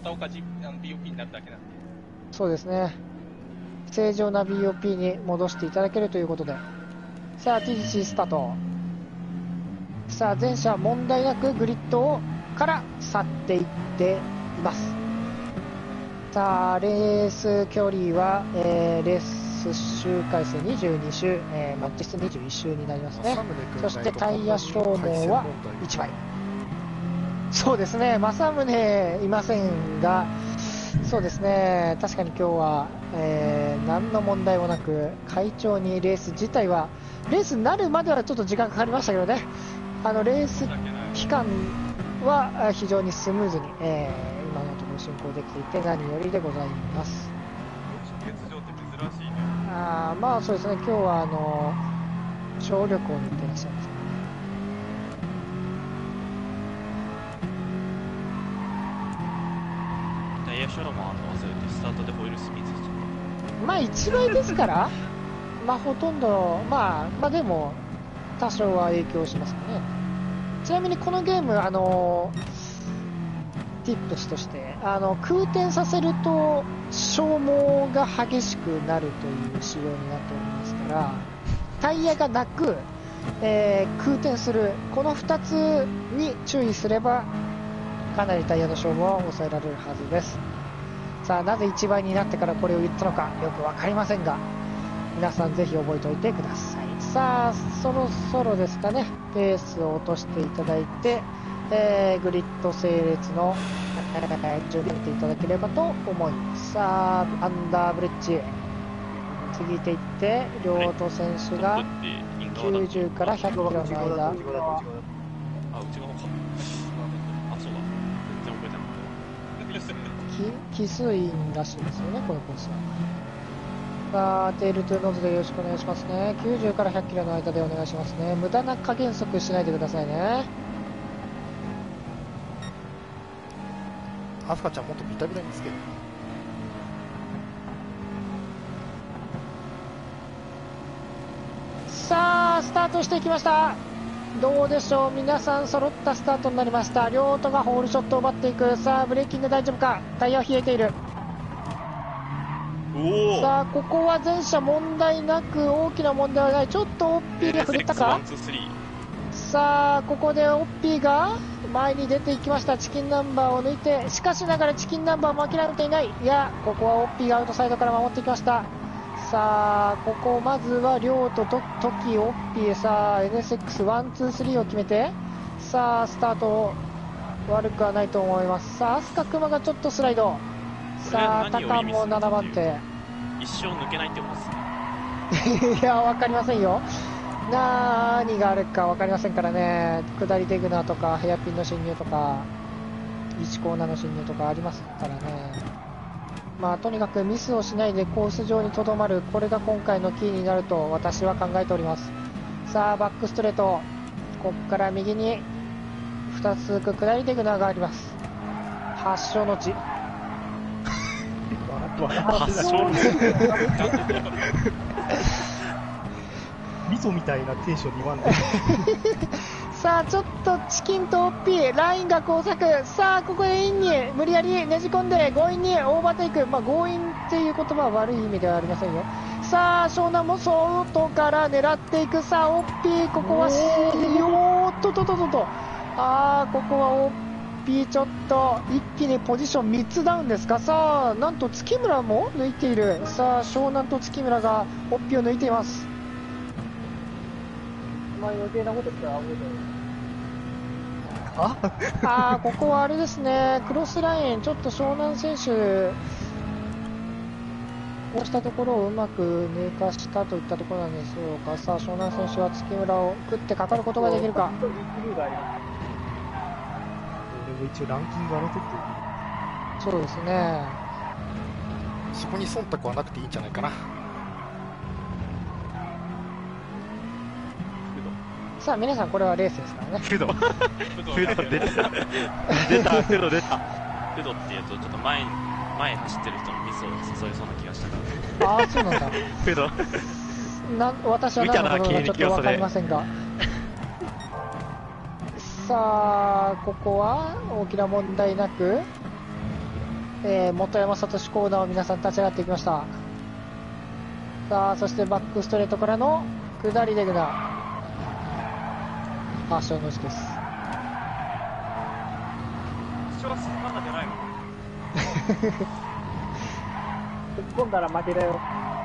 そうですね、正常な BOP に戻していただけるということで、さあ TGC スタート。さあ前者問題なくグリッドから去っていっています。さあレース距離は、レース周回数22周、マッチ数21周になりますね。そしてタイヤ消耗は1枚。そうですね、政宗いませんが、そうですね、確かに今日は、何の問題もなく快調にレース自体は、レースになるまではちょっと時間かかりましたけどね、レース期間は非常にスムーズに、今のところ進行できていて何よりでございます。 月場って珍しいね。 まあそうですね、今日は小旅行に行ってらっしゃいますね。 タイヤショロも忘れてスタートでホイールスピンさせちゃった。 まあ1倍ですからまあほとんどまあでも多少は影響しますかね。ちなみにこのゲームティップスとして空転させると消耗が激しくなるという仕様になっておりますから、タイヤがなく、空転するこの2つに注意すればかなりタイヤの消耗は抑えられるはずです。さあなぜ1倍になってからこれを言ったのかよく分かりませんが、皆さんぜひ覚えておいてください。さあそろそろですかね、ペースを落としていただいて、グリッド整列の、準備を見ていただければと思います。さあアンダーブリッジ過ぎていって両都選手が90から100キロの間、 内側か。そうだ。全然覚えてなかった。 奇数員らしいですよね、このコースは。 さあ、テールトゥーノーズでよろしくお願いしますね。90から100キロの間でお願いしますね。無駄な加減速しないでくださいね。 アスカちゃんもっとビタビタにつける。 さあ、スタートしていきました。どうでしょう、皆さん揃ったスタートになりました。両都がホールショットを奪っていく。さあ、ブレーキング大丈夫か。タイヤは冷えている。さあ、ここは前車問題なく、大きな問題はない。ちょっとオッピーが触れたか。さあ、ここでオッピーが前に出ていきました。チキンナンバーを抜いて、しかしながらチキンナンバーも諦めていない。いや、ここはオッピーがアウトサイドから守っていきました。さあ、ここまずは亮とトキ、オッピー、さあ NSX1、2、3を決めて、さあスタート悪くはないと思います。さあ、アスカクマがちょっとスライド。さあ、タカも7番手。 一生抜けないってことですね。 いや、わかりませんよ。何があるかわかりませんからね。下りデグナーとかヘアピンの侵入とか1コーナーの侵入とかありますからね。まあ、とにかくミスをしないでコース上にとどまる、これが今回のキーになると私は考えております。さあ、バックストレート、ここから右に2つ続く下りデグナーがあります。発祥の地。 発祥の地。味噌みたいなテンションに言わんで。 さあ、ちょっとチキンとオッピーラインが交錯。さあ、ここでインに無理やりねじ込んで強引にオーバーテイク。まあ、強引っていう言葉は悪い意味ではありませんよ。さあ、湘南も外から狙っていく。さあ、オッピー、ここはあー、ここはオッピーちょっと一気にポジション3つダウンですか。さあ、なんと月村も抜いている。さあ、湘南と月村がオッピーを抜いています。 まあ余計なことしたら覚えてる。 あー、ここはあれですね、クロスライン、ちょっと湘南選手、こうしたところをうまく抜かしたといったところなんでしょうか。さあ、湘南選手は月村を食ってかかることができるか。 俺も一応ランキング争ってる。 そうですね。 そこに忖度はなくていいんじゃないかな。 さあ、皆さん、これはレースですからね。 フド出た。フド出た。 フドっていうと、ちょっと前走ってる人のミスを誘いそうな気がしたから。 ああ、そうなんだ。 フド。 私は何のことかちょっとわかりませんが。さあ、ここは大きな問題なく、本山聡コーナーを皆さん立ち上がっていきました。さあ、そしてバックストレートからの下りデグナー。発祥の地です。 一生進まんなじゃないの。 突っ込んだら負けだよ。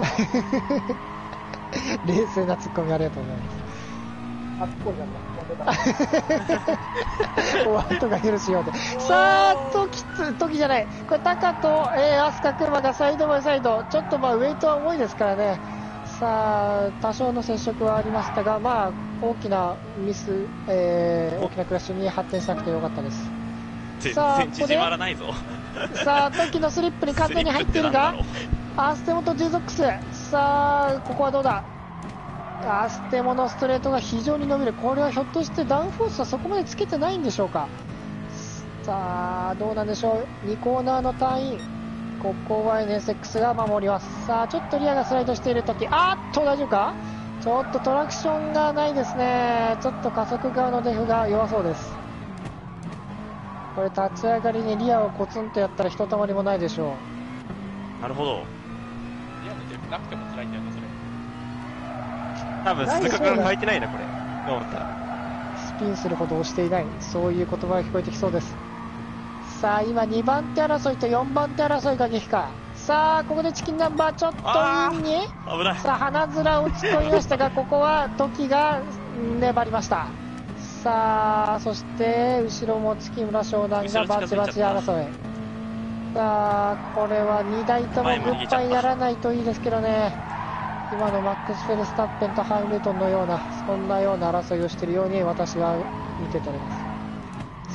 冷静なツッコミありがとうございます。 突っ込んじゃった。 お後がよろしいようで。さあ、時じゃない。これ、タカと、アスカクマがサイドバイサイド。ちょっとまあ、ウェイトは重いですからね。さあ、多少の接触はありましたが、まあ、大きなミス、大きなクラッシュに発展しなくてよかったです。さあ、ここで、 縮まらないぞ。 さあ、トキのスリップに完全に入っているが、アステモとジゾックス。さあ、ここはどうだ。アステモのストレートが非常に伸びる。これはひょっとしてダウンフォースはそこまでつけてないんでしょうか。さあ、どうなんでしょう。2コーナーのターン。ここは NSX が守ります。さあ、ちょっとリアがスライドしているとき、大丈夫か。ちょっとトラクションがないですね。ちょっと加速側のデフが弱そうです。これ立ち上がりにリアをコツンとやったらひとたまりもないでしょう。なるほど。 リアのデフなくても辛いんだよな、それ。 多分鈴鹿君書いてないな、これ。と思ったら。 スピンするほど押していない。そういう言葉が聞こえてきそうです。さあ、今2番手争いと4番手争いが激化。さあ、ここでチキンナンバーちょっとインに。 危ない。 さあ、鼻面を突っ込みましたが、ここはトキが粘りました。さあ、そして後ろも月村湘南がバチバチ争い。さあ、これは2台ともグッバイならないといいですけどね。今のマックス・フェルスタッペンとハイルトンのような、そんなような争いをしているように私は見て取れます。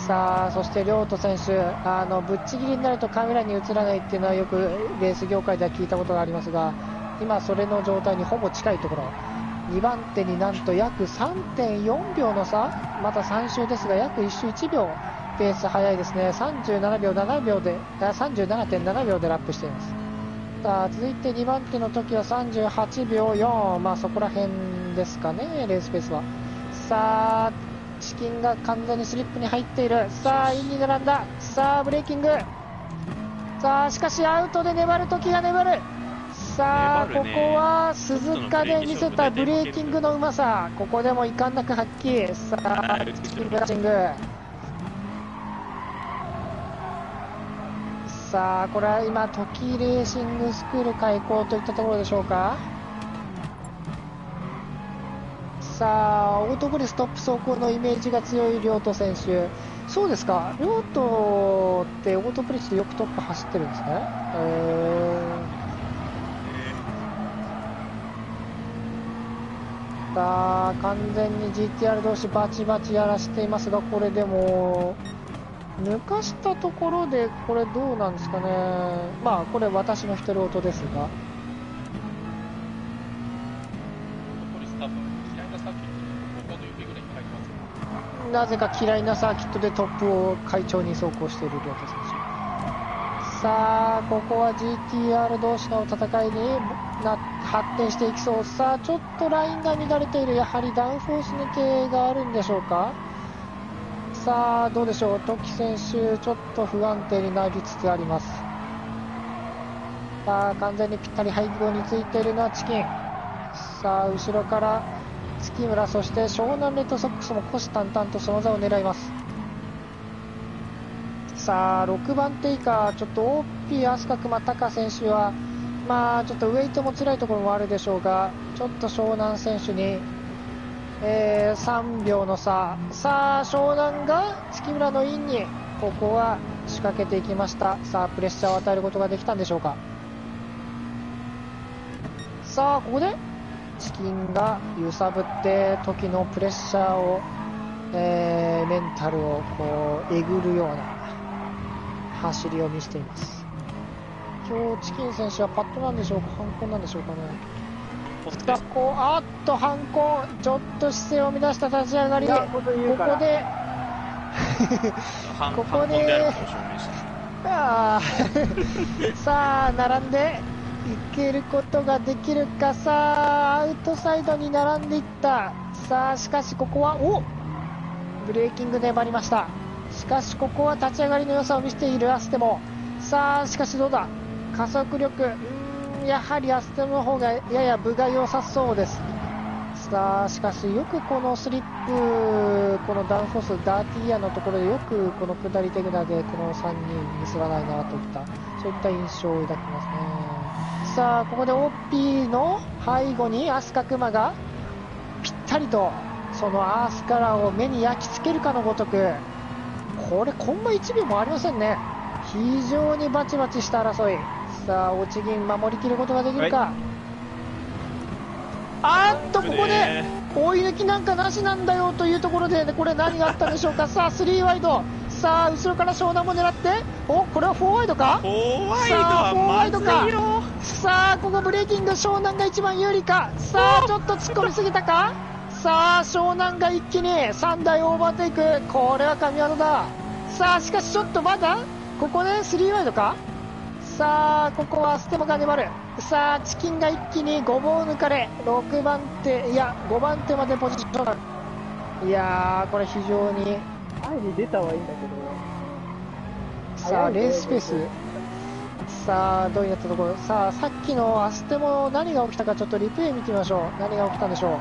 さあ、そして亮斗選手、ぶっちぎりになるとカメラに映らないっていうのはよくレース業界では聞いたことがありますが、 今それの状態にほぼ近いところ。2番手になんと約 3.4 秒の差、また3周ですが約1周1秒ペース速いですね。37秒7秒で 37.7 秒でラップしています。さあ続いて2番手の時は38秒4、まあそこら辺ですかね、レースペースは。さあチキンが完全にスリップに入っている。さあインに並んだ。さあブレーキング。さあしかしアウトで粘る時が粘る。さあ、ここは鈴鹿で見せたブレーキングのうまさ、ここでも遺憾なく発揮。さあチキンブラッシング。さあこれは今トキレーシングスクール開校といったところでしょうか。さあオートブレストップ走行のイメージが強い両都選手。そうですか、両都ってオートブレスでよくトップ走ってるんですね。さあ完全に GTR 同士バチバチやらしていますが、これでも抜かしたところでこれどうなんですかね。まあこれ私の一人音ですが、なぜか嫌いなサーキットでトップを快調に走行している両手選手。さあここは GTR 同士の戦いに発展していきそう。さあちょっとラインが乱れている。やはりダウンフォース抜けがあるんでしょうか。さあどうでしょう、トキ選手ちょっと不安定になりつつあります。さあ完全にぴったり背後についているのはチキン。さあ後ろから月村、そして湘南レッドソックスも虎視眈々とその座を狙います。さあ6番手以下、ちょっと OP 飛鳥熊高選手はまあちょっとウェイトも辛いところもあるでしょうが、ちょっと湘南選手に、3秒の差。さあ湘南が月村のインにここは仕掛けていきました。さあプレッシャーを与えることができたんでしょうか。さあここでチキンが揺さぶって時のプレッシャーを、メンタルをこうえぐるような走りを見せています。今日チキン選手はパットなんでしょうか、反抗なんでしょうかね。あっと反抗、ちょっと姿勢を乱した立ち上がり。ここでここでさあ並んでいけることができるか。さあアウトサイドに並んでいった。さあしかしここはブレーキング粘りました。しかしここは立ち上がりの良さを見せているアステモ。さあしかしどうだ、加速力、やはりアステモの方がやや分が良さそうです。さあしかしよくこのスリップ、このダウンフォースダーティーイヤーのところでよくこの下り手札でこの3人ミスらないなといった、そういった印象を抱きますね。さあここで OP の背後に飛鳥熊がぴったりとそのアースカラーを目に焼き付けるかのごとく、これコンマ1秒もありませんね。非常にバチバチした争い。さあ落ち銀守りきることができるか、はい、あっとここで追い抜きなんかなしなんだよというところで、これ何があったでしょうか。さあ3ワイド、さあ後ろから湘南も狙って、これは4ワイドか、4ワイドか。さあここブレーキング、湘南が一番有利か。さあちょっと突っ込みすぎたか。さあ湘南が一気に3台オーバーテイク、これは神業だ。さあしかしちょっとまだここで3ワイドか。さあここはステモが粘る。さあチキンが一気にごぼう抜かれ、6番手いや5番手までポジション。いやーこれ非常に前に出たはいいんだけど、 さあレースペース、さあどうやったところ、さあさっきのアステモ何が起きたかちょっとリプレイ見てみましょう。何が起きたんでしょう。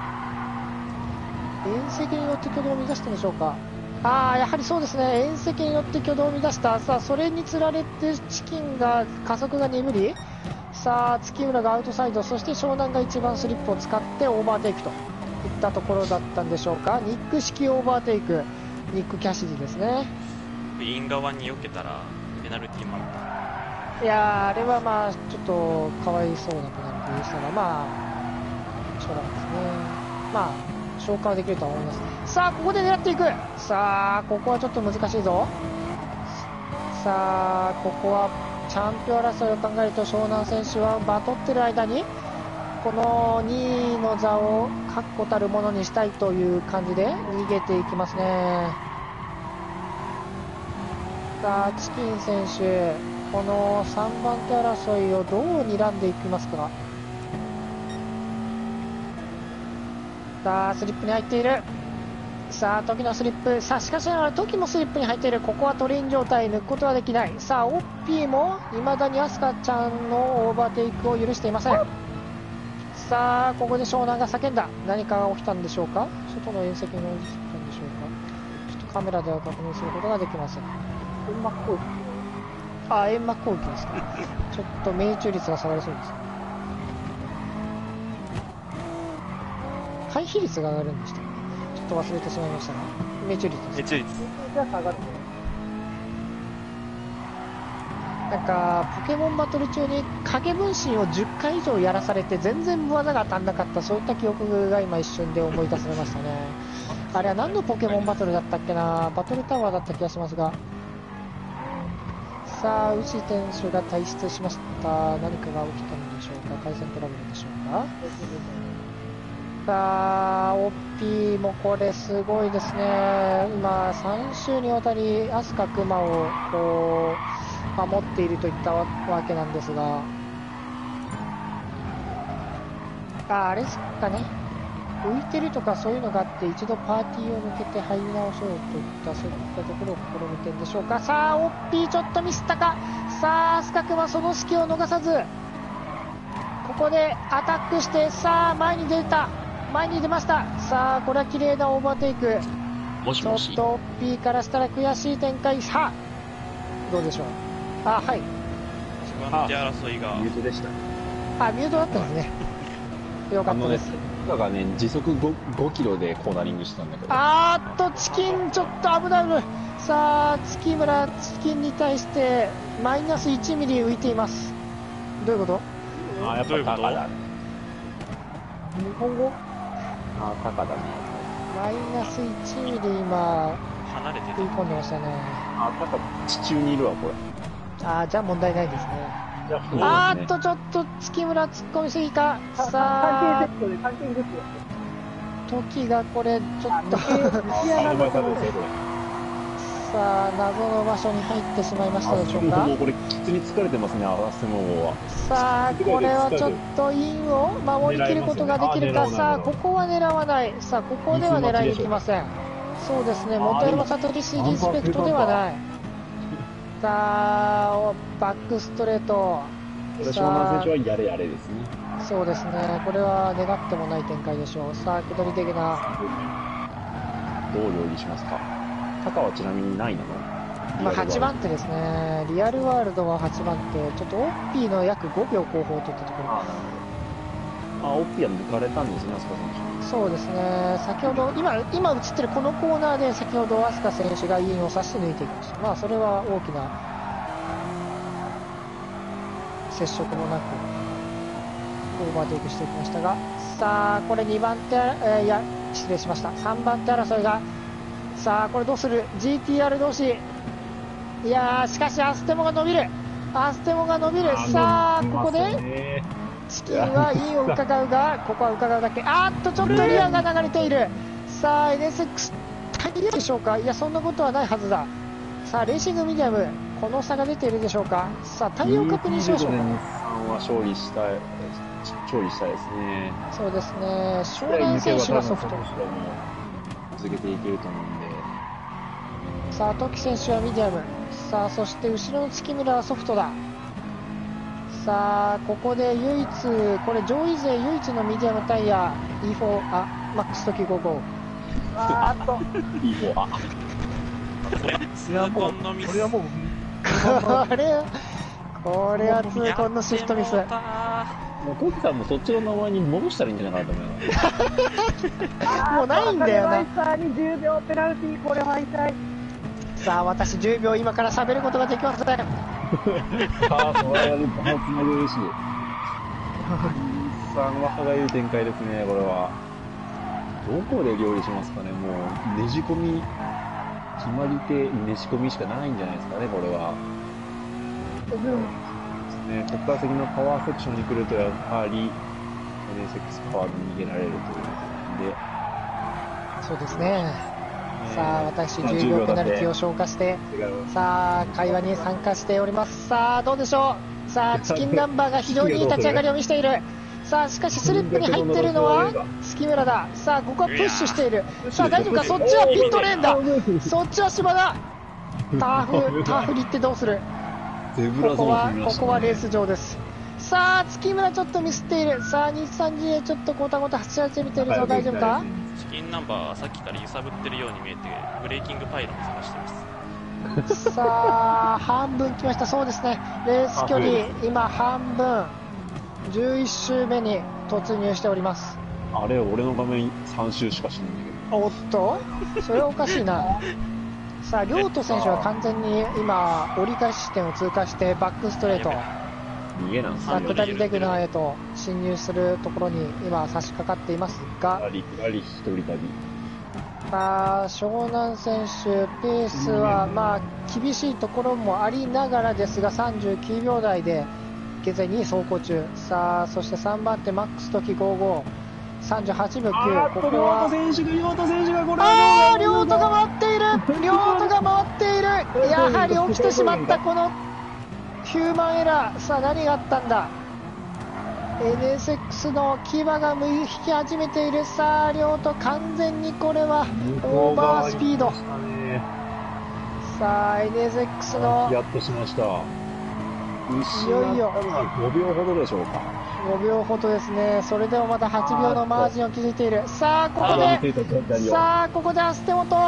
縁石に乗って挙動を乱したんでしょうか。やはりそうですね、縁石に乗って挙動を乱した。さあそれにつられてチキンが加速が鈍り、さあ月村がアウトサイド、そして湘南が一番スリップを使ってオーバーテイクといったところだったんでしょうか。ニック式オーバーテイク、ニック・キャシディですね。 イン側に避けたらペナルティーもあった。 いやあれはまあちょっとかわいそうなペナルティーでしたが、まあしょうがないですね。まあ消化はできるとは思います。さあここで狙っていく。さあここはちょっと難しいぞ。さあここはチャンピオン争いを考えると湘南選手はバトってる間にこの2位の座を確固たるものにしたいという感じで逃げていきますね。さあチキン選手、この3番手争いをどう睨んでいきますか。さあスリップに入っている。さあ時のスリップ、さあしかしながら時もスリップに入っている。ここはトレイン状態、抜くことはできない。さあオッピーも未だにアスカちゃんのオーバーテイクを許していません。さあここで湘南が叫んだ。何かが起きたんでしょうか。外の縁石に起きたんでしょうか。ちょっとカメラでは確認することができません。 煙幕攻撃。 あ、煙幕攻撃ですか。ちょっと命中率が下がりそうです。回避率が上がるんでした。ちょっと忘れてしまいましたが、命中率です。 命中率。 じゃあ下がる。 なんかポケモンバトル中に影分身を10回以上やらされて全然技が当たんなかった、そういった記憶が今一瞬で思い出されましたね。あれは何のポケモンバトルだったっけな。バトルタワーだった気がしますが。さあ内選手が退出しました。何かが起きたのでしょうか。回線トラブルでしょうか。さあオッピーもこれすごいですね。今3週にわたりアスカクマをこう守っているといったわけなんですが、あれですかね、浮いてるとかそういうのがあって一度パーティーを抜けて入り直そうといったそういったところを試みてるんでしょうか。さあオッピーちょっとミスったか。さあアスカ君はその隙を逃さずここでアタックして、さあ前に出ました。さあこれは綺麗なオーバーテイク。 もしもし、 ちょっとオッピーからしたら悔しい展開。さあどうでしょう。あ、はい。 一番手争いが。 ミュートでした。 あ、ミュートだったんですね。よかったです。 がね、時速 5キロでコーナリングしてたんだけど。 あーっと、チキン、ちょっと危ない。さあ、月村、チキンに対して、マイナス1ミリ浮いています。どういうこと？ あ、やっぱりタカだね。 日本語？ あ、タカだね。 マイナス1ミリ今、 離れて食い込んでましたね。 あ、タカ地中にいるわ、これ。 あー、じゃあ問題ないですね。 あーっと、ちょっと月村突っ込みすぎか。さあ、 関係ですよ。 時がこれ、ちょっとさあ、謎の場所に入ってしまいましたでしょうか。 これ、きつに疲れてますね、アラステモ号は。 さあ、これはちょっとインを守りきることができるか。さあ、ここは狙わない。さあ、ここでは狙いに行きません。そうですね、元山悟りリスペクトではない。さあ、バックストレート。 湘南選手はやれやれですね。 そうですね、これは願ってもない展開でしょう。さあ、下り的な。 どう料理しますか。タカはちなみにないの？ まあ、8番手ですね。リアルワールドは8番手。ちょっとオッピーの約5秒後方を取ったところ。 あ、オッピーは抜かれたんですね、アスカ選手。 そうですね。先ほど、今映ってるこのコーナーで先ほどアスカ選手がインを差して抜いていきました。まあ、それは大きな接触もなくオーバーテイクしていきましたが、さあ、これ2番手、いや、失礼しました。3番手争いが、さあ、これどうする？ GTR 同士。いやー、しかしアステモが伸びる。さあ、ここで、チキンはインを伺うが、ここは伺うだけ。あーっと、ちょっとリアが流れている。さあ、NSX タイヤでしょうか。いや、そんなことはないはずだ。さあ、レーシングミディアム、この差が出ているでしょうか。さあ、タイヤを確認しましょうか。 日産は勝利したいですね。 そうですね。湘南選手がソフト。 続けていけると思うんで。 さあ、トキ選手はミディアム。さあ、そして後ろの月村はソフトだ。さあ、ここで唯一、これ上位勢唯一のミディアムタイヤ E4、マックストキ55。 あーっと。 E4、 痛恨のミス。 これは痛恨のシフトミス。 もうトキさんもそっちの名前に戻したらいいんじゃないかと思います。 もうないんだよな。 ワイサーに10秒ペナルティー、これは痛い。 さあ、私10秒今から喋ることができません。 ああ、これはつなげるし。さんは歯がゆい展開ですね、これは。どこで料理しますかね、もう、ねじ込み、決まり手、ねじ込みしかないんじゃないですかね、これは。 ね。ここから先のパワーセクションに来ると、やはり、NSX パワーで逃げられるということで。 そうですね。さあ、私10秒ペナルティを消化して、さあ、会話に参加しております。さあ、どうでしょう。さあ、チキンナンバーが非常にいい立ち上がりを見せている。さあ、しかしスリップに入っているのは月村だ。さあ、ここはプッシュしている。さあ、大丈夫か。そっちはピットレーンだ。そっちは島田。ターフに行ってどうする。ここはレース場です。さあ、月村ちょっとミスっている。さあ、日産 GA ちょっとゴタゴタ走らせてみているぞ。大丈夫か。 チキンナンバーはさっきから揺さぶってるように見えて、ブレーキングパイロンを探してます。 さあ、半分来ました。そうですね。レース距離、今半分。11周目に突入しております。 あれ、俺の画面3周しかしないんだけど。 おっと、それはおかしいな。さあ、両斗選手は完全に今、折り返し地点を通過してバックストレート。 逃げなんですさあ、下りレグナーへと進入するところに今差し掛かっていますが、 一人旅。 さあ、湘南選手、ペースはまあ厳しいところもありながらですが、39秒台で現在2位走行中。さあ、そして3番手マックス時55、38秒9。ここは両斗選手がこれああ、両斗が回っている。両斗が回っている。やはり起きてしまったこのヒューマンエラー。さあ、何があったんだ。 NSX の牙が引き始めている。さあ、両斗完全にこれはオーバースピード。さあ、NSX のやっとしました。 いよいよ 5秒ほどでしょうか。 5秒ほどですね。それでもまだ8秒のマージンを築いている。さあ、ここでアステモと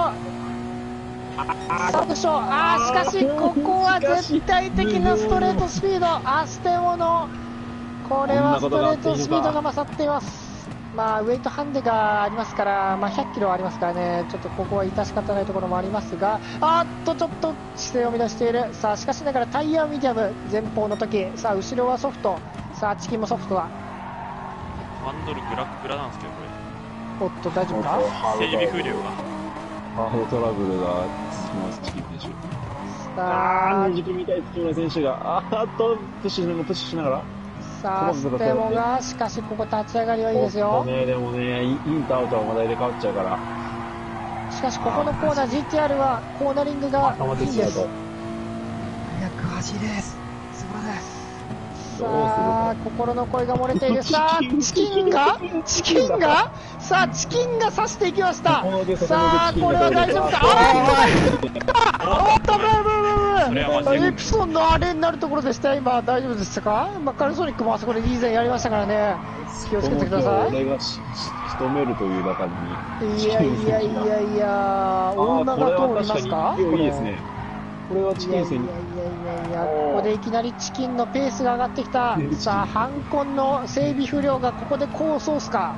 サブショー。しかしここは絶対的なストレートスピード。アステモのこれはストレートスピードが勝っています。まあウェイトハンデがありますから、まあ、100キロありますからね、ちょっとここは致し方ないところもありますが、ちょっと姿勢を乱している。さあ、しかしながらタイヤはミディアム前方の時。さあ、後ろはソフト。さあ、チキンもソフトだ。 ハンドルグラなんですけど、こおっと、大丈夫か。 れ整備不良がハードトラブルが続きます、チキン選手。 さあ、 ねじ込みたい月村選手がプッシュしながら。 さあ、ステモがしかしここ立ち上がりはいいですよ。 でもね、インとアウトはまだ入れ替わっちゃうから。 しかしここのコーナー GTR はコーナリングがいいんです。 208です。素晴らしい。 さあ、心の声が漏れている。さあ、チキンがさあ、チキンが刺していきました。さあ、これは大丈夫か。エプソンのあれになるところでした。今大丈夫でしたか。カルソニックもあそこで以前やりましたからね。気をつけてください。 俺が仕留めるという中に。 いや、女が通りますか。 いいですね。これはチキン戦。 ここでいきなりチキンのペースが上がってきた。さあ、ハンコンの整備不良がここで功を奏すか。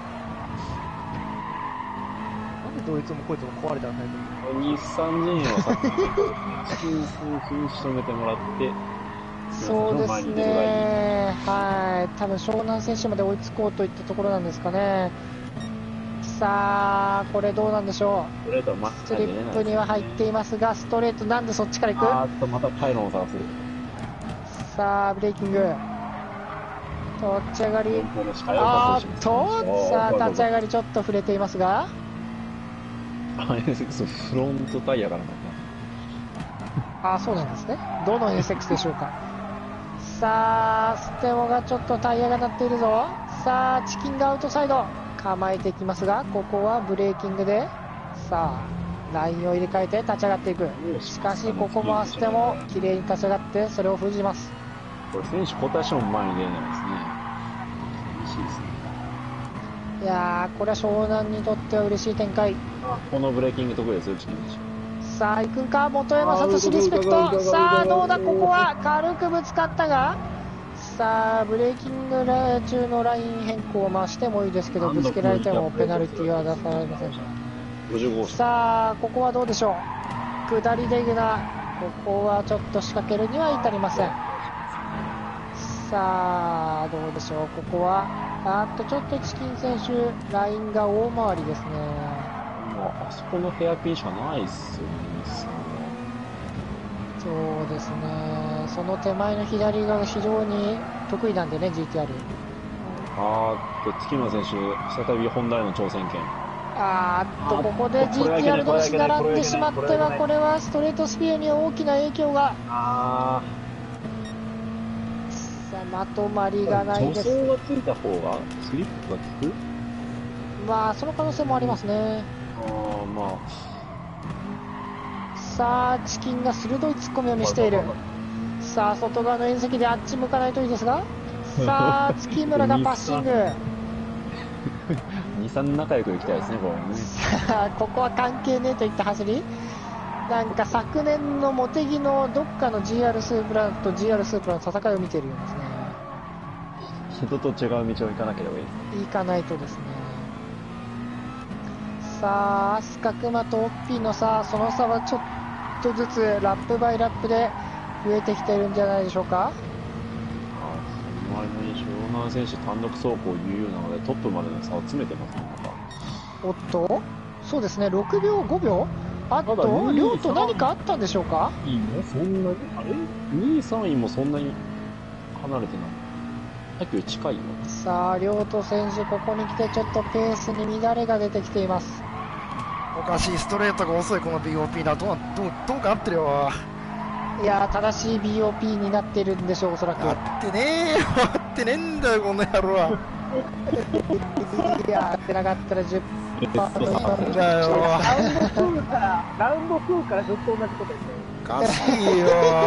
なんでどいつもこいつも壊れたんだけど。日産陣営はさっきチキン選手に仕留めてもらって。 そうですね。はい。多分湘南選手まで追いつこうといったところなんですかね。さあ、これどうなんでしょう。スリップには入っていますが、ストレートなんでそっちから行く。 またパイロンを探す。 さあ、ブレーキング。立ち上がり。さあ、立ち上がりちょっと触れていますが。 NSX フロントタイヤからなんだ。 そうなんですね。どの NSX でしょうか。さあ、ステモがちょっとタイヤが鳴っているぞ。さあ、チキンがアウトサイド。構えていきますが、ここはブレーキングで、さあ、ラインを入れ替えて立ち上がっていく。しかし、ここもアステも綺麗に立ち上がって、それを封じます。 これ、選手交代しても前に出ないですね。嬉しいですね。 いやー、これは湘南にとっては嬉しい展開。 このブレーキング得意ですよ、チキン選手。さあ、行くんか、本山聡リスペクト。さあ、どうだ、ここは軽くぶつかったが、さあ、ブレーキング中のライン変更をしてもいいですけど、ぶつけられてもペナルティは出されません。さあ、ここはどうでしょう。下りレグナ、ここはちょっと仕掛けるには至りません。さあ、どうでしょう。ここはちょっとチキン選手ラインが大回りですね。 あそこのヘアピンしかないっすよね。 そうですね、その手前の左が非常に得意なんでね、GTR。 月村選手、再びホンダへの挑戦権。 ここで GTR 同士並んでしまっては、これはストレートスピードに大きな影響が。さあ、まとまりがないです。 助走がついた方がスリップが効く？ まあ、その可能性もありますね。さあ、チキンが鋭い突っ込みを見せている。さあ、外側の縁石であっち向かないといいですが。さあ、月村がパッシング。 2、3仲良く行きたいですね、これね。 さあ、ここは関係ねえといった走り。なんか昨年の茂木のどっかの GR スープラと GR スープラの戦いを見ているようですね。 人と違う道を行かなければいいですね。 行かないとですね。さあ、アスカクマとオッピーの差、その差はちょっとずつラップバイラップで増えてきているんじゃないでしょうか。 周りの湘南選手単独走行を言うようなのでトップまでの差を詰めてますね、また。 おっと、そうですね、6秒、5秒あと、両と何かあったんでしょうか。 いいのそんなにあれ ?2位、3位もそんなに離れてない。さっきより近いよ。 さあ、両と選手、ここに来てちょっとペースに乱れが出てきています。 おかしい、ストレートが遅い、この BOP な。どうかなってるよ。 いやー、正しい BOP になっているんでしょう、おそらく。 合ってねえよ、合ってねえんだよ、この野郎は。 いやー、合ってなかったら10% なんだよ。 ラウンド2からずっと同じこと言ってる。 おかしいよ。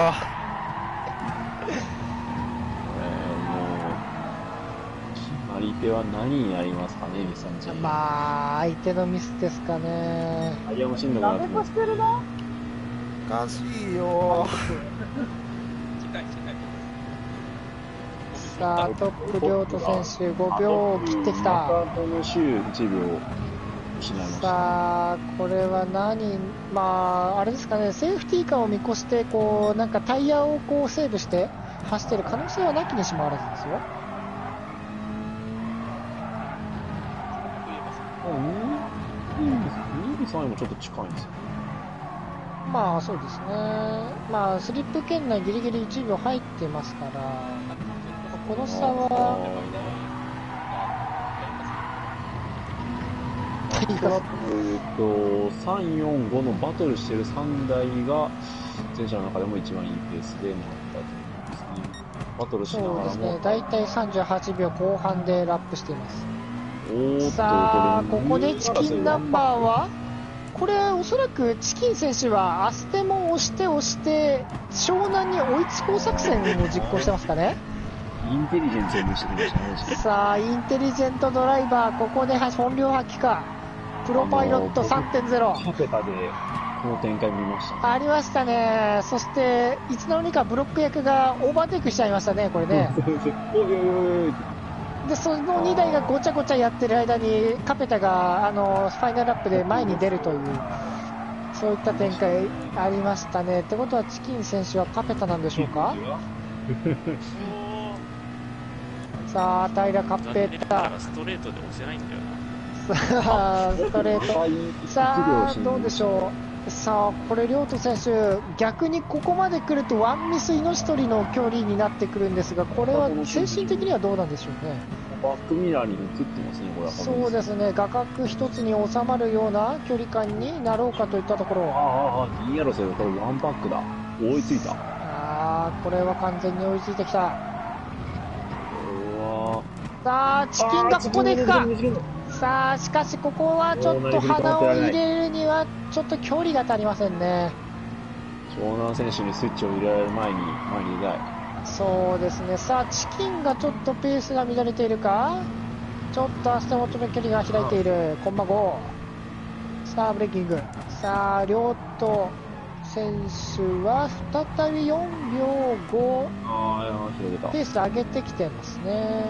決まり手は何になりますかね、ミサンちゃん。 まあ、相手のミスですかね。 タイヤもしんどくなってます。 してるな。 おかしいよ。 さあ、トップ、両都選手、5秒を切ってきた。 この週1秒失いました。 さあ、これはまあ、あれですかね、セーフティーカーを見越して、こう、なんかタイヤをこうセーブして走ってる可能性はなきにしもあらずですよ。 2位、3位もちょっと近いんですよ。 まあそうですね、まあスリップ圏内ギリギリ1秒入ってますから、この差は、 3、4、5のバトルしている3台が、前者の中でも一番いいペースで回ったと思いますね。バトルしながらも。 そうですね、大体38秒後半でラップしています。さあ、ここでチキンナンバーは、これおそらくチキン選手はアステモを押して湘南に追いつこう作戦を実行してますかね。 インテリジェントを見せてきましたね。 さあ、インテリジェントドライバー、ここで本領発揮か。プロパイロット 3.0。 カフェタでこの展開見ましたね。 ありましたね。そしていつの間にかブロック役がオーバーテイクしちゃいましたね、これね。 おいおいおい。 で、その2台がごちゃごちゃやってる間にカペタがファイナルラップで前に出るという、そういった展開ありましたね。ってことはチキン選手はカペタなんでしょうか。さあ、平カペタ。 ストレートで押せないんだよな。さあ、ストレート。さあ、どうでしょう。さあ、これ、両都選手、逆にここまで来るとワンミス命取りの距離になってくるんですが、これは精神的にはどうなんでしょうね。 バックミラーに映ってますね、これは。 そうですね、画角一つに収まるような距離感になろうかといったところ。 2位争いはこれワンパックだ。追いついた。 これは完全に追いついてきた。さあ、チキンがここで行くか。さあ、しかしここはちょっと鼻を入れるにはちょっと距離が足りませんね。 湘南選手にスイッチを入れられる前に出たい。 そうですね。さあ、チキンがちょっとペースが乱れているか。ちょっと足元の距離が開いている。コンマ5。さあ、ブレーキング。さあ、両都選手は再び4秒5。ペース上げてきてますね。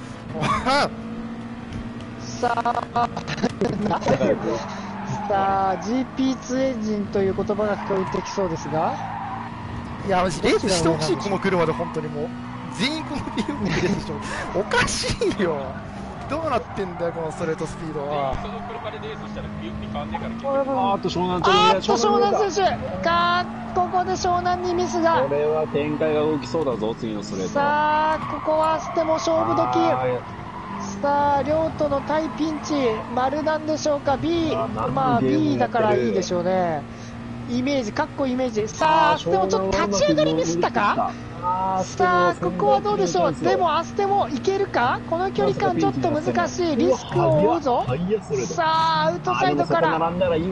さあ、GP2 エンジンという言葉が聞こえてきそうですが、 いや、レースしてほしい、この車で本当にもう、全員この BOP でしょ。おかしいよ。 どうなってんだよこのストレートスピードは。 その車でレースしたらビューティー変わんねえから結局。 湘南湘南選手か、ここで湘南にミスが。 これは展開が動きそうだぞ、次のストレート。 さあここはステも勝負時。さあ両との大ピンチ、丸なんでしょうか。 B、 まあ B だからいいでしょうね。イメージ、かっこイメージ。さあアステもちょっと立ち上がりミスったか。さあここはどうでしょう。でもアステもいけるか。この距離感ちょっと難しい。リスクを負うぞ。さあアウトサイドから。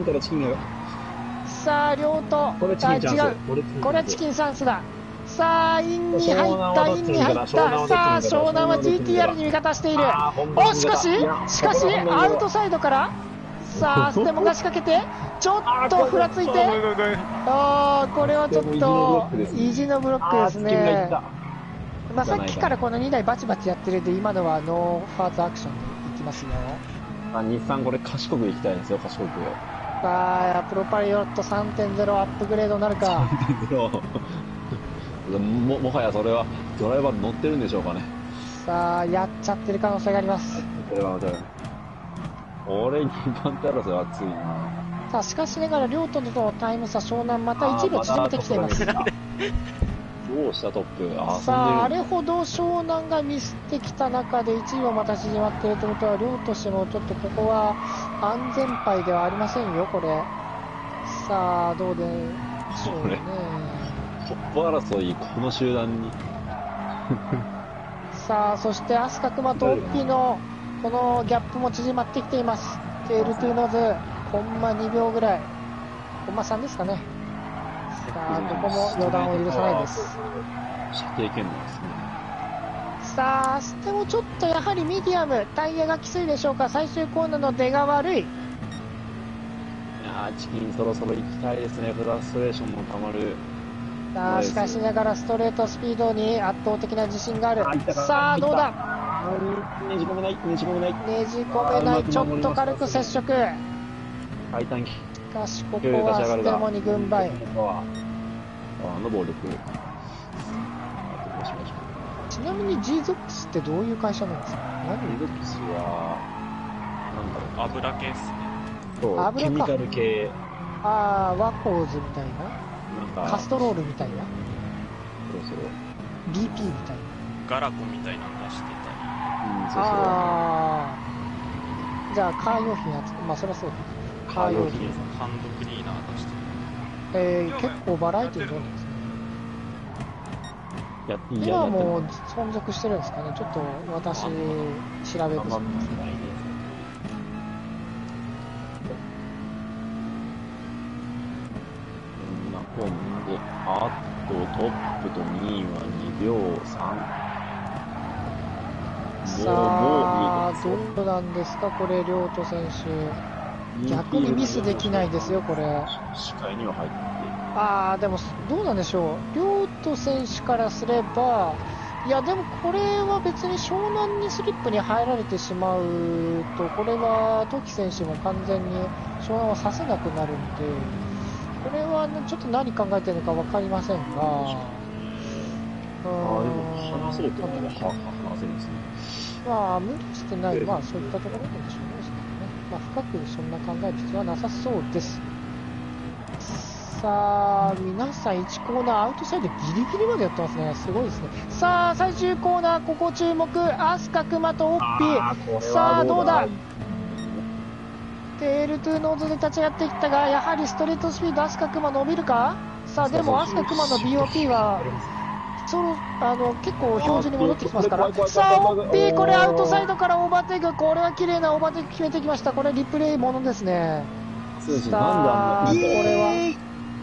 さあ両と、違う、これはチキンサンスだ。さあインに入った、インに入った。さあ湘南は GTR に味方している。お、しかしアウトサイドから。さあアステモが仕掛けて、ちょっとふらついて、ああこれはちょっと意地のブロックですね。まあさっきからこの2台バチバチやってるんで、今のはノーファーズアクションでいきますよ。 日産これ賢くいきたいんですよ、賢く。 さあプロパイロット 3.0 アップグレードなるか。 もはやそれはドライバー乗ってるんでしょうかね。 さあやっちゃってる可能性があります。 俺2番手争い熱いな。 さあしかしながら両とのタイム差、湘南また1秒縮めてきています。 どうしたトップ。 さああれほど湘南がミスってきた中で1秒また縮まっているということは、両としてもちょっとここは安全牌ではありませんよこれ。さあどうでしょうね。 トップ争いこの集団にさあそして飛鳥熊とオッピーのこのギャップも縮まってきています。テールトゥーノーズコンマ2秒ぐらい、コンマ3ですかね。さあここも予断を許さないです。 射程圏内ですね。 さあステもちょっとやはりミディアムタイヤがきついでしょうか。最終コーナーの出が悪い。 いやチキンそろそろ行きたいですね。フラストレーションもたまる。 さあしかしながらストレートスピードに圧倒的な自信がある。さあどうだ。 ねじ込めない、ねじ込めない、 ねじ込めない。ちょっと軽く接触。 しかしここはステモに軍配。 の暴力。 ちなみに G ゾックスってどういう会社なんですか。 G ゾックスはなんだろう、 油系っすね。 そう、ケミカル系。 ああワコーズみたいな、カストロールみたいな、 そう BP みたいな、 ガラコみたいなの出してたり。 ああじゃあカー用品やつ、まあそりゃそうだ。カー用品、 ハンドクリーナー出してる。結構バラエティーなんですね。今はもう存続してるんですかね。ちょっと私調べてしまいます。 あとトップと2位は2秒3。 さあどうなんですかこれ、両都選手逆にミスできないですよこれ。 視界には入って。 ああでもどうなんでしょう、両都選手からすれば、いやでもこれは別に湘南にスリップに入られてしまうと、これはトキ選手も完全に湘南はさせなくなるんで、これはちょっと何考えてるのか分かりませんが、 でも話そうと思えば話せるんですね。 まあ無理してない、まあそういったところなんでしょうね。まあ深くそんな考える必要はなさそうです。さあ皆さん1コーナーアウトサイドギリギリまでやってますね。すごいですね。さあ最終コーナー、ここ注目、飛鳥熊とオッピー。さあどうだ、テールトゥーノーズで立ち上がってきたが、やはりストレートスピード飛鳥熊伸びるか。さあでも飛鳥熊の BOP は結構標準に戻ってきますから。さあオッピー、これアウトサイドからオーバーテイク、これは綺麗なオーバーテイク決めてきました。これリプレイものですね。さあこれは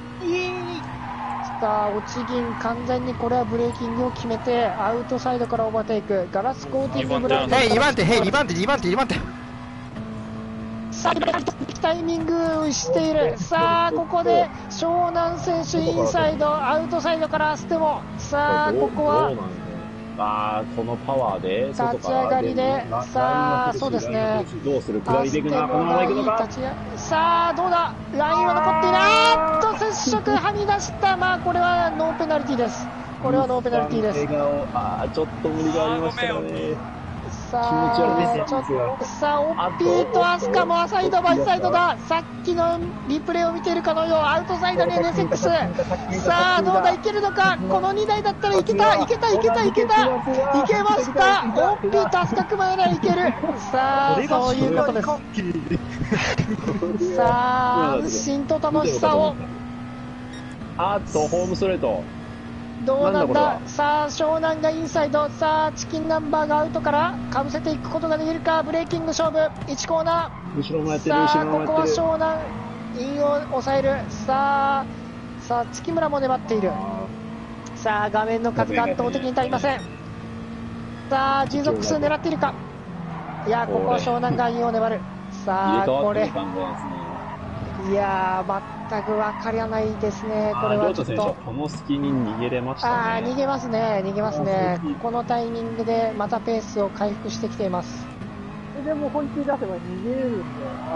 さあ落ち銀、完全にこれはブレーキングを決めてアウトサイドからオーバーテイク、ガラスコーティングブランド、 2番手、2番手。 さあタイミングしている。さあここで湘南選手インサイド、アウトサイドからステモ。さあここはこのパワーで立ち上がりで、さあそうですね、 どうする、下りでいくな、このままいくのか。 さあどうだ、ラインは残っていない。あっと接触はみ出した。まあこれはノーペナルティです。これはノーペナルティです。 ちょっと無理がありましたね。 さあ、ちょっと、さあ、オッピーとアスカもアサイドバイサイドだ。さっきのリプレイを見ているかのよう、アウトサイドに NSX。さあ、どうだ、いけるのか。この2台だったらいけた、いけた、いけた、いけた。いけました。オッピーとアスカ組まならいける。さあ、そういうことです。さあ、安心と楽しさを。 あっと、ホームストレート。 どうなんだ。さあ、湘南がインサイド。さあ、チキンナンバーがアウトからかぶせていくことができるか。ブレーキング勝負。1コーナー。 後ろもやってる、 さあ、 後ろもやってる。 ここは湘南、インを抑える。さあ、月村も粘っている。さあ、画面の数が圧倒的に足りません。さあ、G ゾックス狙っているか。いや、ここは湘南がインを粘る。さあ、これ。いやー、全く分からないですね、これはちょっと。 この隙に逃げれましたね。 ああ、逃げますね、逃げますね。このタイミングでまたペースを回復してきています。 でも本気出せば逃げるんだよ。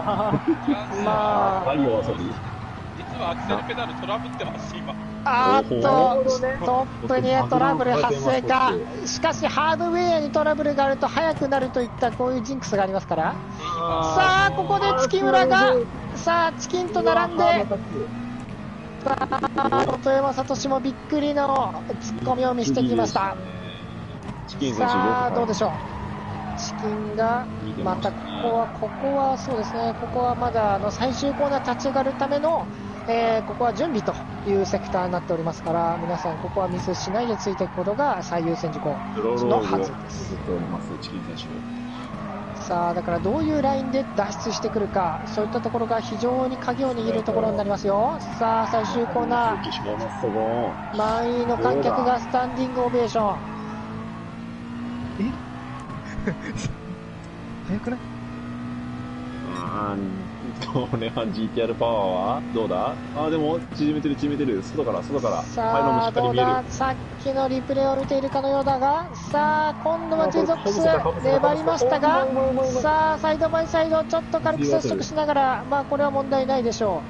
まあ、 実はアクセルペダルトラブってます、今。 あーっと、トップにトラブル発生か。しかし、ハードウェアにトラブルがあると速くなるといったこういうジンクスがありますから。さあ、ここで月村が、さあ、チキンと並んで、さあ、本山聡もびっくりのツッコミを見せてきました。さあ、どうでしょう。チキンが、またここはそうですね、ここはまだ最終コーナー立ち上がるための、ここは準備というセクターになっておりますから、皆さんここはミスしないでついていくことが最優先事項のはずです。さあ、だからどういうラインで脱出してくるか、そういったところが非常に鍵を握るところになりますよ。さあ、最終コーナー、満員の観客がスタンディングオベーション。 早くない？ これは GTR パワーはどうだ。でも縮めてる外からさあ、どうだ。さっきのリプレイを見ているかのようだが、さあ、今度はJゾックス粘りましたが、さあ、サイドバイサイドちょっと軽く接触しながら、まあこれは問題ないでしょ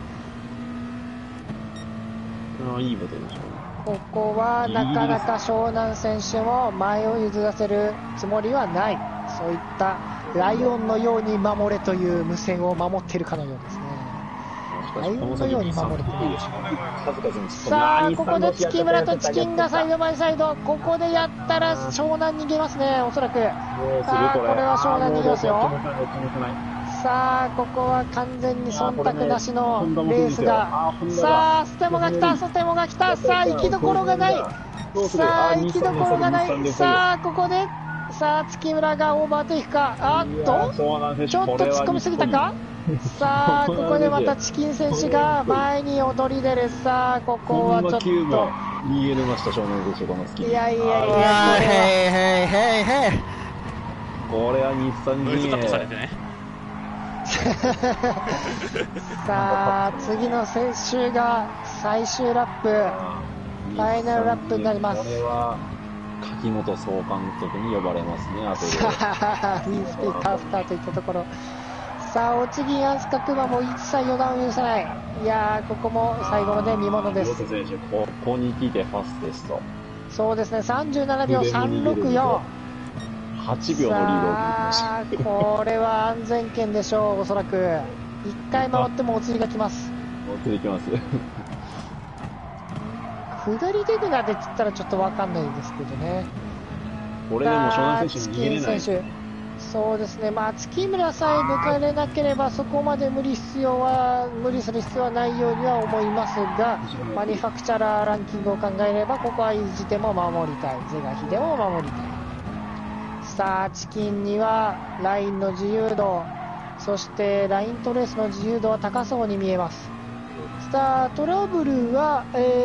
う。いいことでしょう。 ここはなかなか湘南選手も前を譲らせるつもりはない。そういったライオンのように守れという無線を守っているかのようですね。ライオンのように守れている。さあ、ここで月村とチキンがサイドバイサイド。ここでやったら湘南逃げますね、おそらく。さあ、これは湘南逃げますよ。さあ、ここは完全に忖度なしのレースが。さあ、ステモが来た。さあ、行きどころがない。さあ、ここで、さあ、月村がオーバーテイクか。ちょっと突っ込みすぎたか。さあ、ここでまたチキン選手が前に躍り出る。さあ、ここはちょっと。 逃げれました、湘南選手、このスキー。 いや、 これは日産陣営。 さあ、次の選手が最終ラップ、ファイナルラップになります。 これは柿本総監督に呼ばれますね、あとで。 さあ、インスピーカーフターといったところ。さあ、おちぎアンスカクマも一切予断を許さない。いやー、ここも最後まで見ものです。 ここに来てファステスト。 そうですね、37秒364。 8秒のリードを切りました。 これは安全圏でしょう、おそらく。1回回ってもお釣りが来ます。 お釣り来ます。 下りデグナでって言ったらちょっとわかんないですけどね。 これでも湘南選手逃げれない。 そうですね、まあ、月村さえ抜かれなければそこまで無理する必要はないようには思いますが、マニファクチャラーランキングを考えればここは意地でも守りたい、是が非でも守りたい。さあ、チキンにはラインの自由度、そしてライントレースの自由度は高そうに見えます。さあ、トラブルは、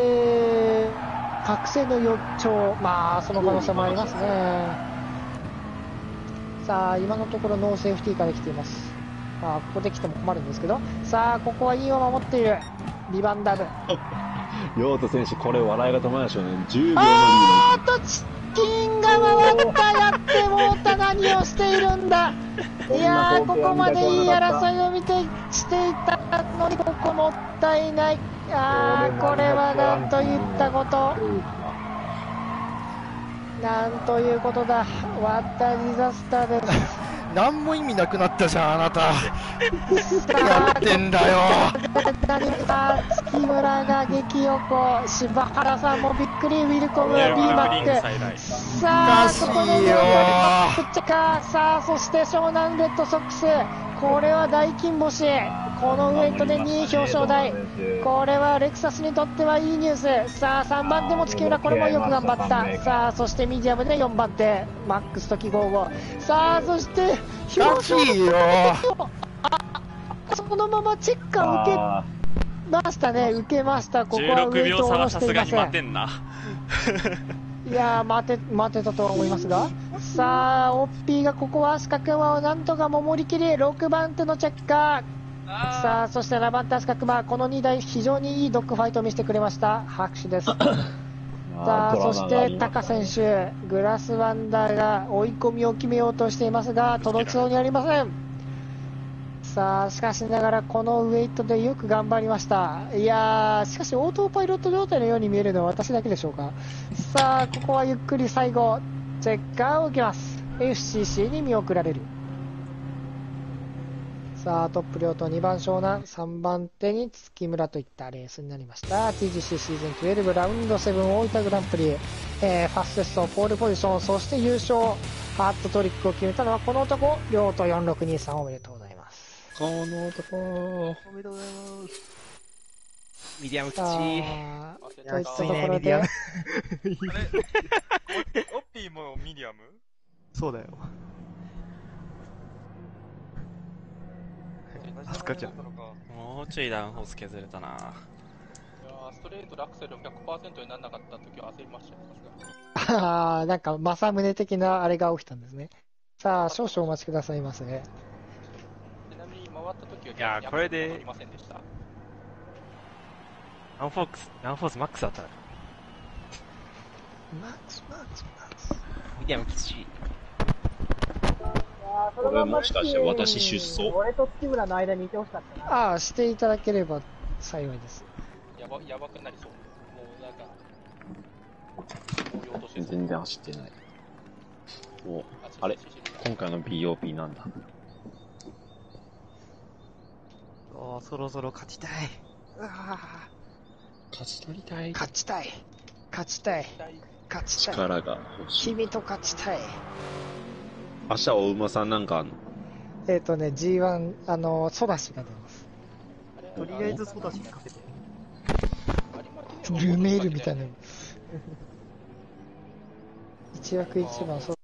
覚醒の予兆、まあその可能性もありますね。さあ、今のところノーセーフティーができています。まあ、ここできても困るんですけど。さあ、ここはインを守っている。リバンダム。 ヨート選手、これ笑いが止まらないでしょうね。10秒のリード。チキンが回った。やってもうた。何をしているんだ。いやー、ここまでいい争いをしていたのに、ここもったいない。これはなんといったこと。 なんということだ。ワッタディザスターです。 何も意味なくなったじゃん、あなた。ややってんだよ。 何か月村が激横、柴原さんもびっくり、ウィルコムは B マック。さあ、ここでプッチャカ、さあ、そして湘南レッドソックス、これは大金星、このウェイトで2位表彰台、これはレクサスにとってはいいニュース。さあ、3番手も月村、これもよく頑張った。さあ、そしてミディアムで4番手、マックス時55。さあ、そして表彰よ。 そのままチェッカー受けましたね、受けました。ここはウ 16 ェイトを下秒差はろしていませさすがに待てん。 んな。 いやー、待てたとは思いますが、さあ、オッピーがここはアスカ君をなんとか守りきり、6番手のチェッカー。さあ、そして7番手アスカ君はこの2台非常にいいドッグファイトを見せてくれました。拍手です。さあ、そしてタカ選手、グラスワンダーが追い込みを決めようとしていますが、届きそうにありません。さあ、しかしながらこのウェイトでよく頑張りました。いやー、しかしオートパイロット状態のように見えるのは私だけでしょうか。さあ、ここはゆっくり最後チェッカーを受けます。 FCC に見送られる。さあ、トップ両と2番湘南、3番手に月村といったレースになりました。 TGC シーズン12ラウンド7大分グランプリ、ファステストポールポジション、そして優勝ハットトリックを決めたのはこの男、両と4623。おめでとうございます。 この男。 おめでとうございます。 ミディアム吉。 といったといね、 ころでミディアム。 オッピーもミディアム？ そうだよ。アスカちゃん。 もうちょいダウンホース削れたな。 いやー、ストレートでアクセル 100% にならなかった時は焦りましたね、さすがに。 ああ、なんか正宗的なあれが起きたんですね。さあ、少々お待ちくださいませ。 ちなみに回った時はいやーこれで乗りませんでした。 ランフォースマックスだったら。 マックス。 ミディアム吉。 これもしかして私出走？ 俺と月村の間にいてほしかったな。 ああ、していただければ幸いです。 やばくなりそう。もうなんか、もう落としてそう。 全然走ってない。あれ今回の BOP なんだ。 そろそろ勝ちたい。 勝ち取りたい。 勝ちたい。 力が欲しい。 君と勝ちたい。 明日お馬さんなんかあんの G1、ソダシが出ます。 とりあえずソダシにかけて。 ルメールみたいな。1枠1番ソ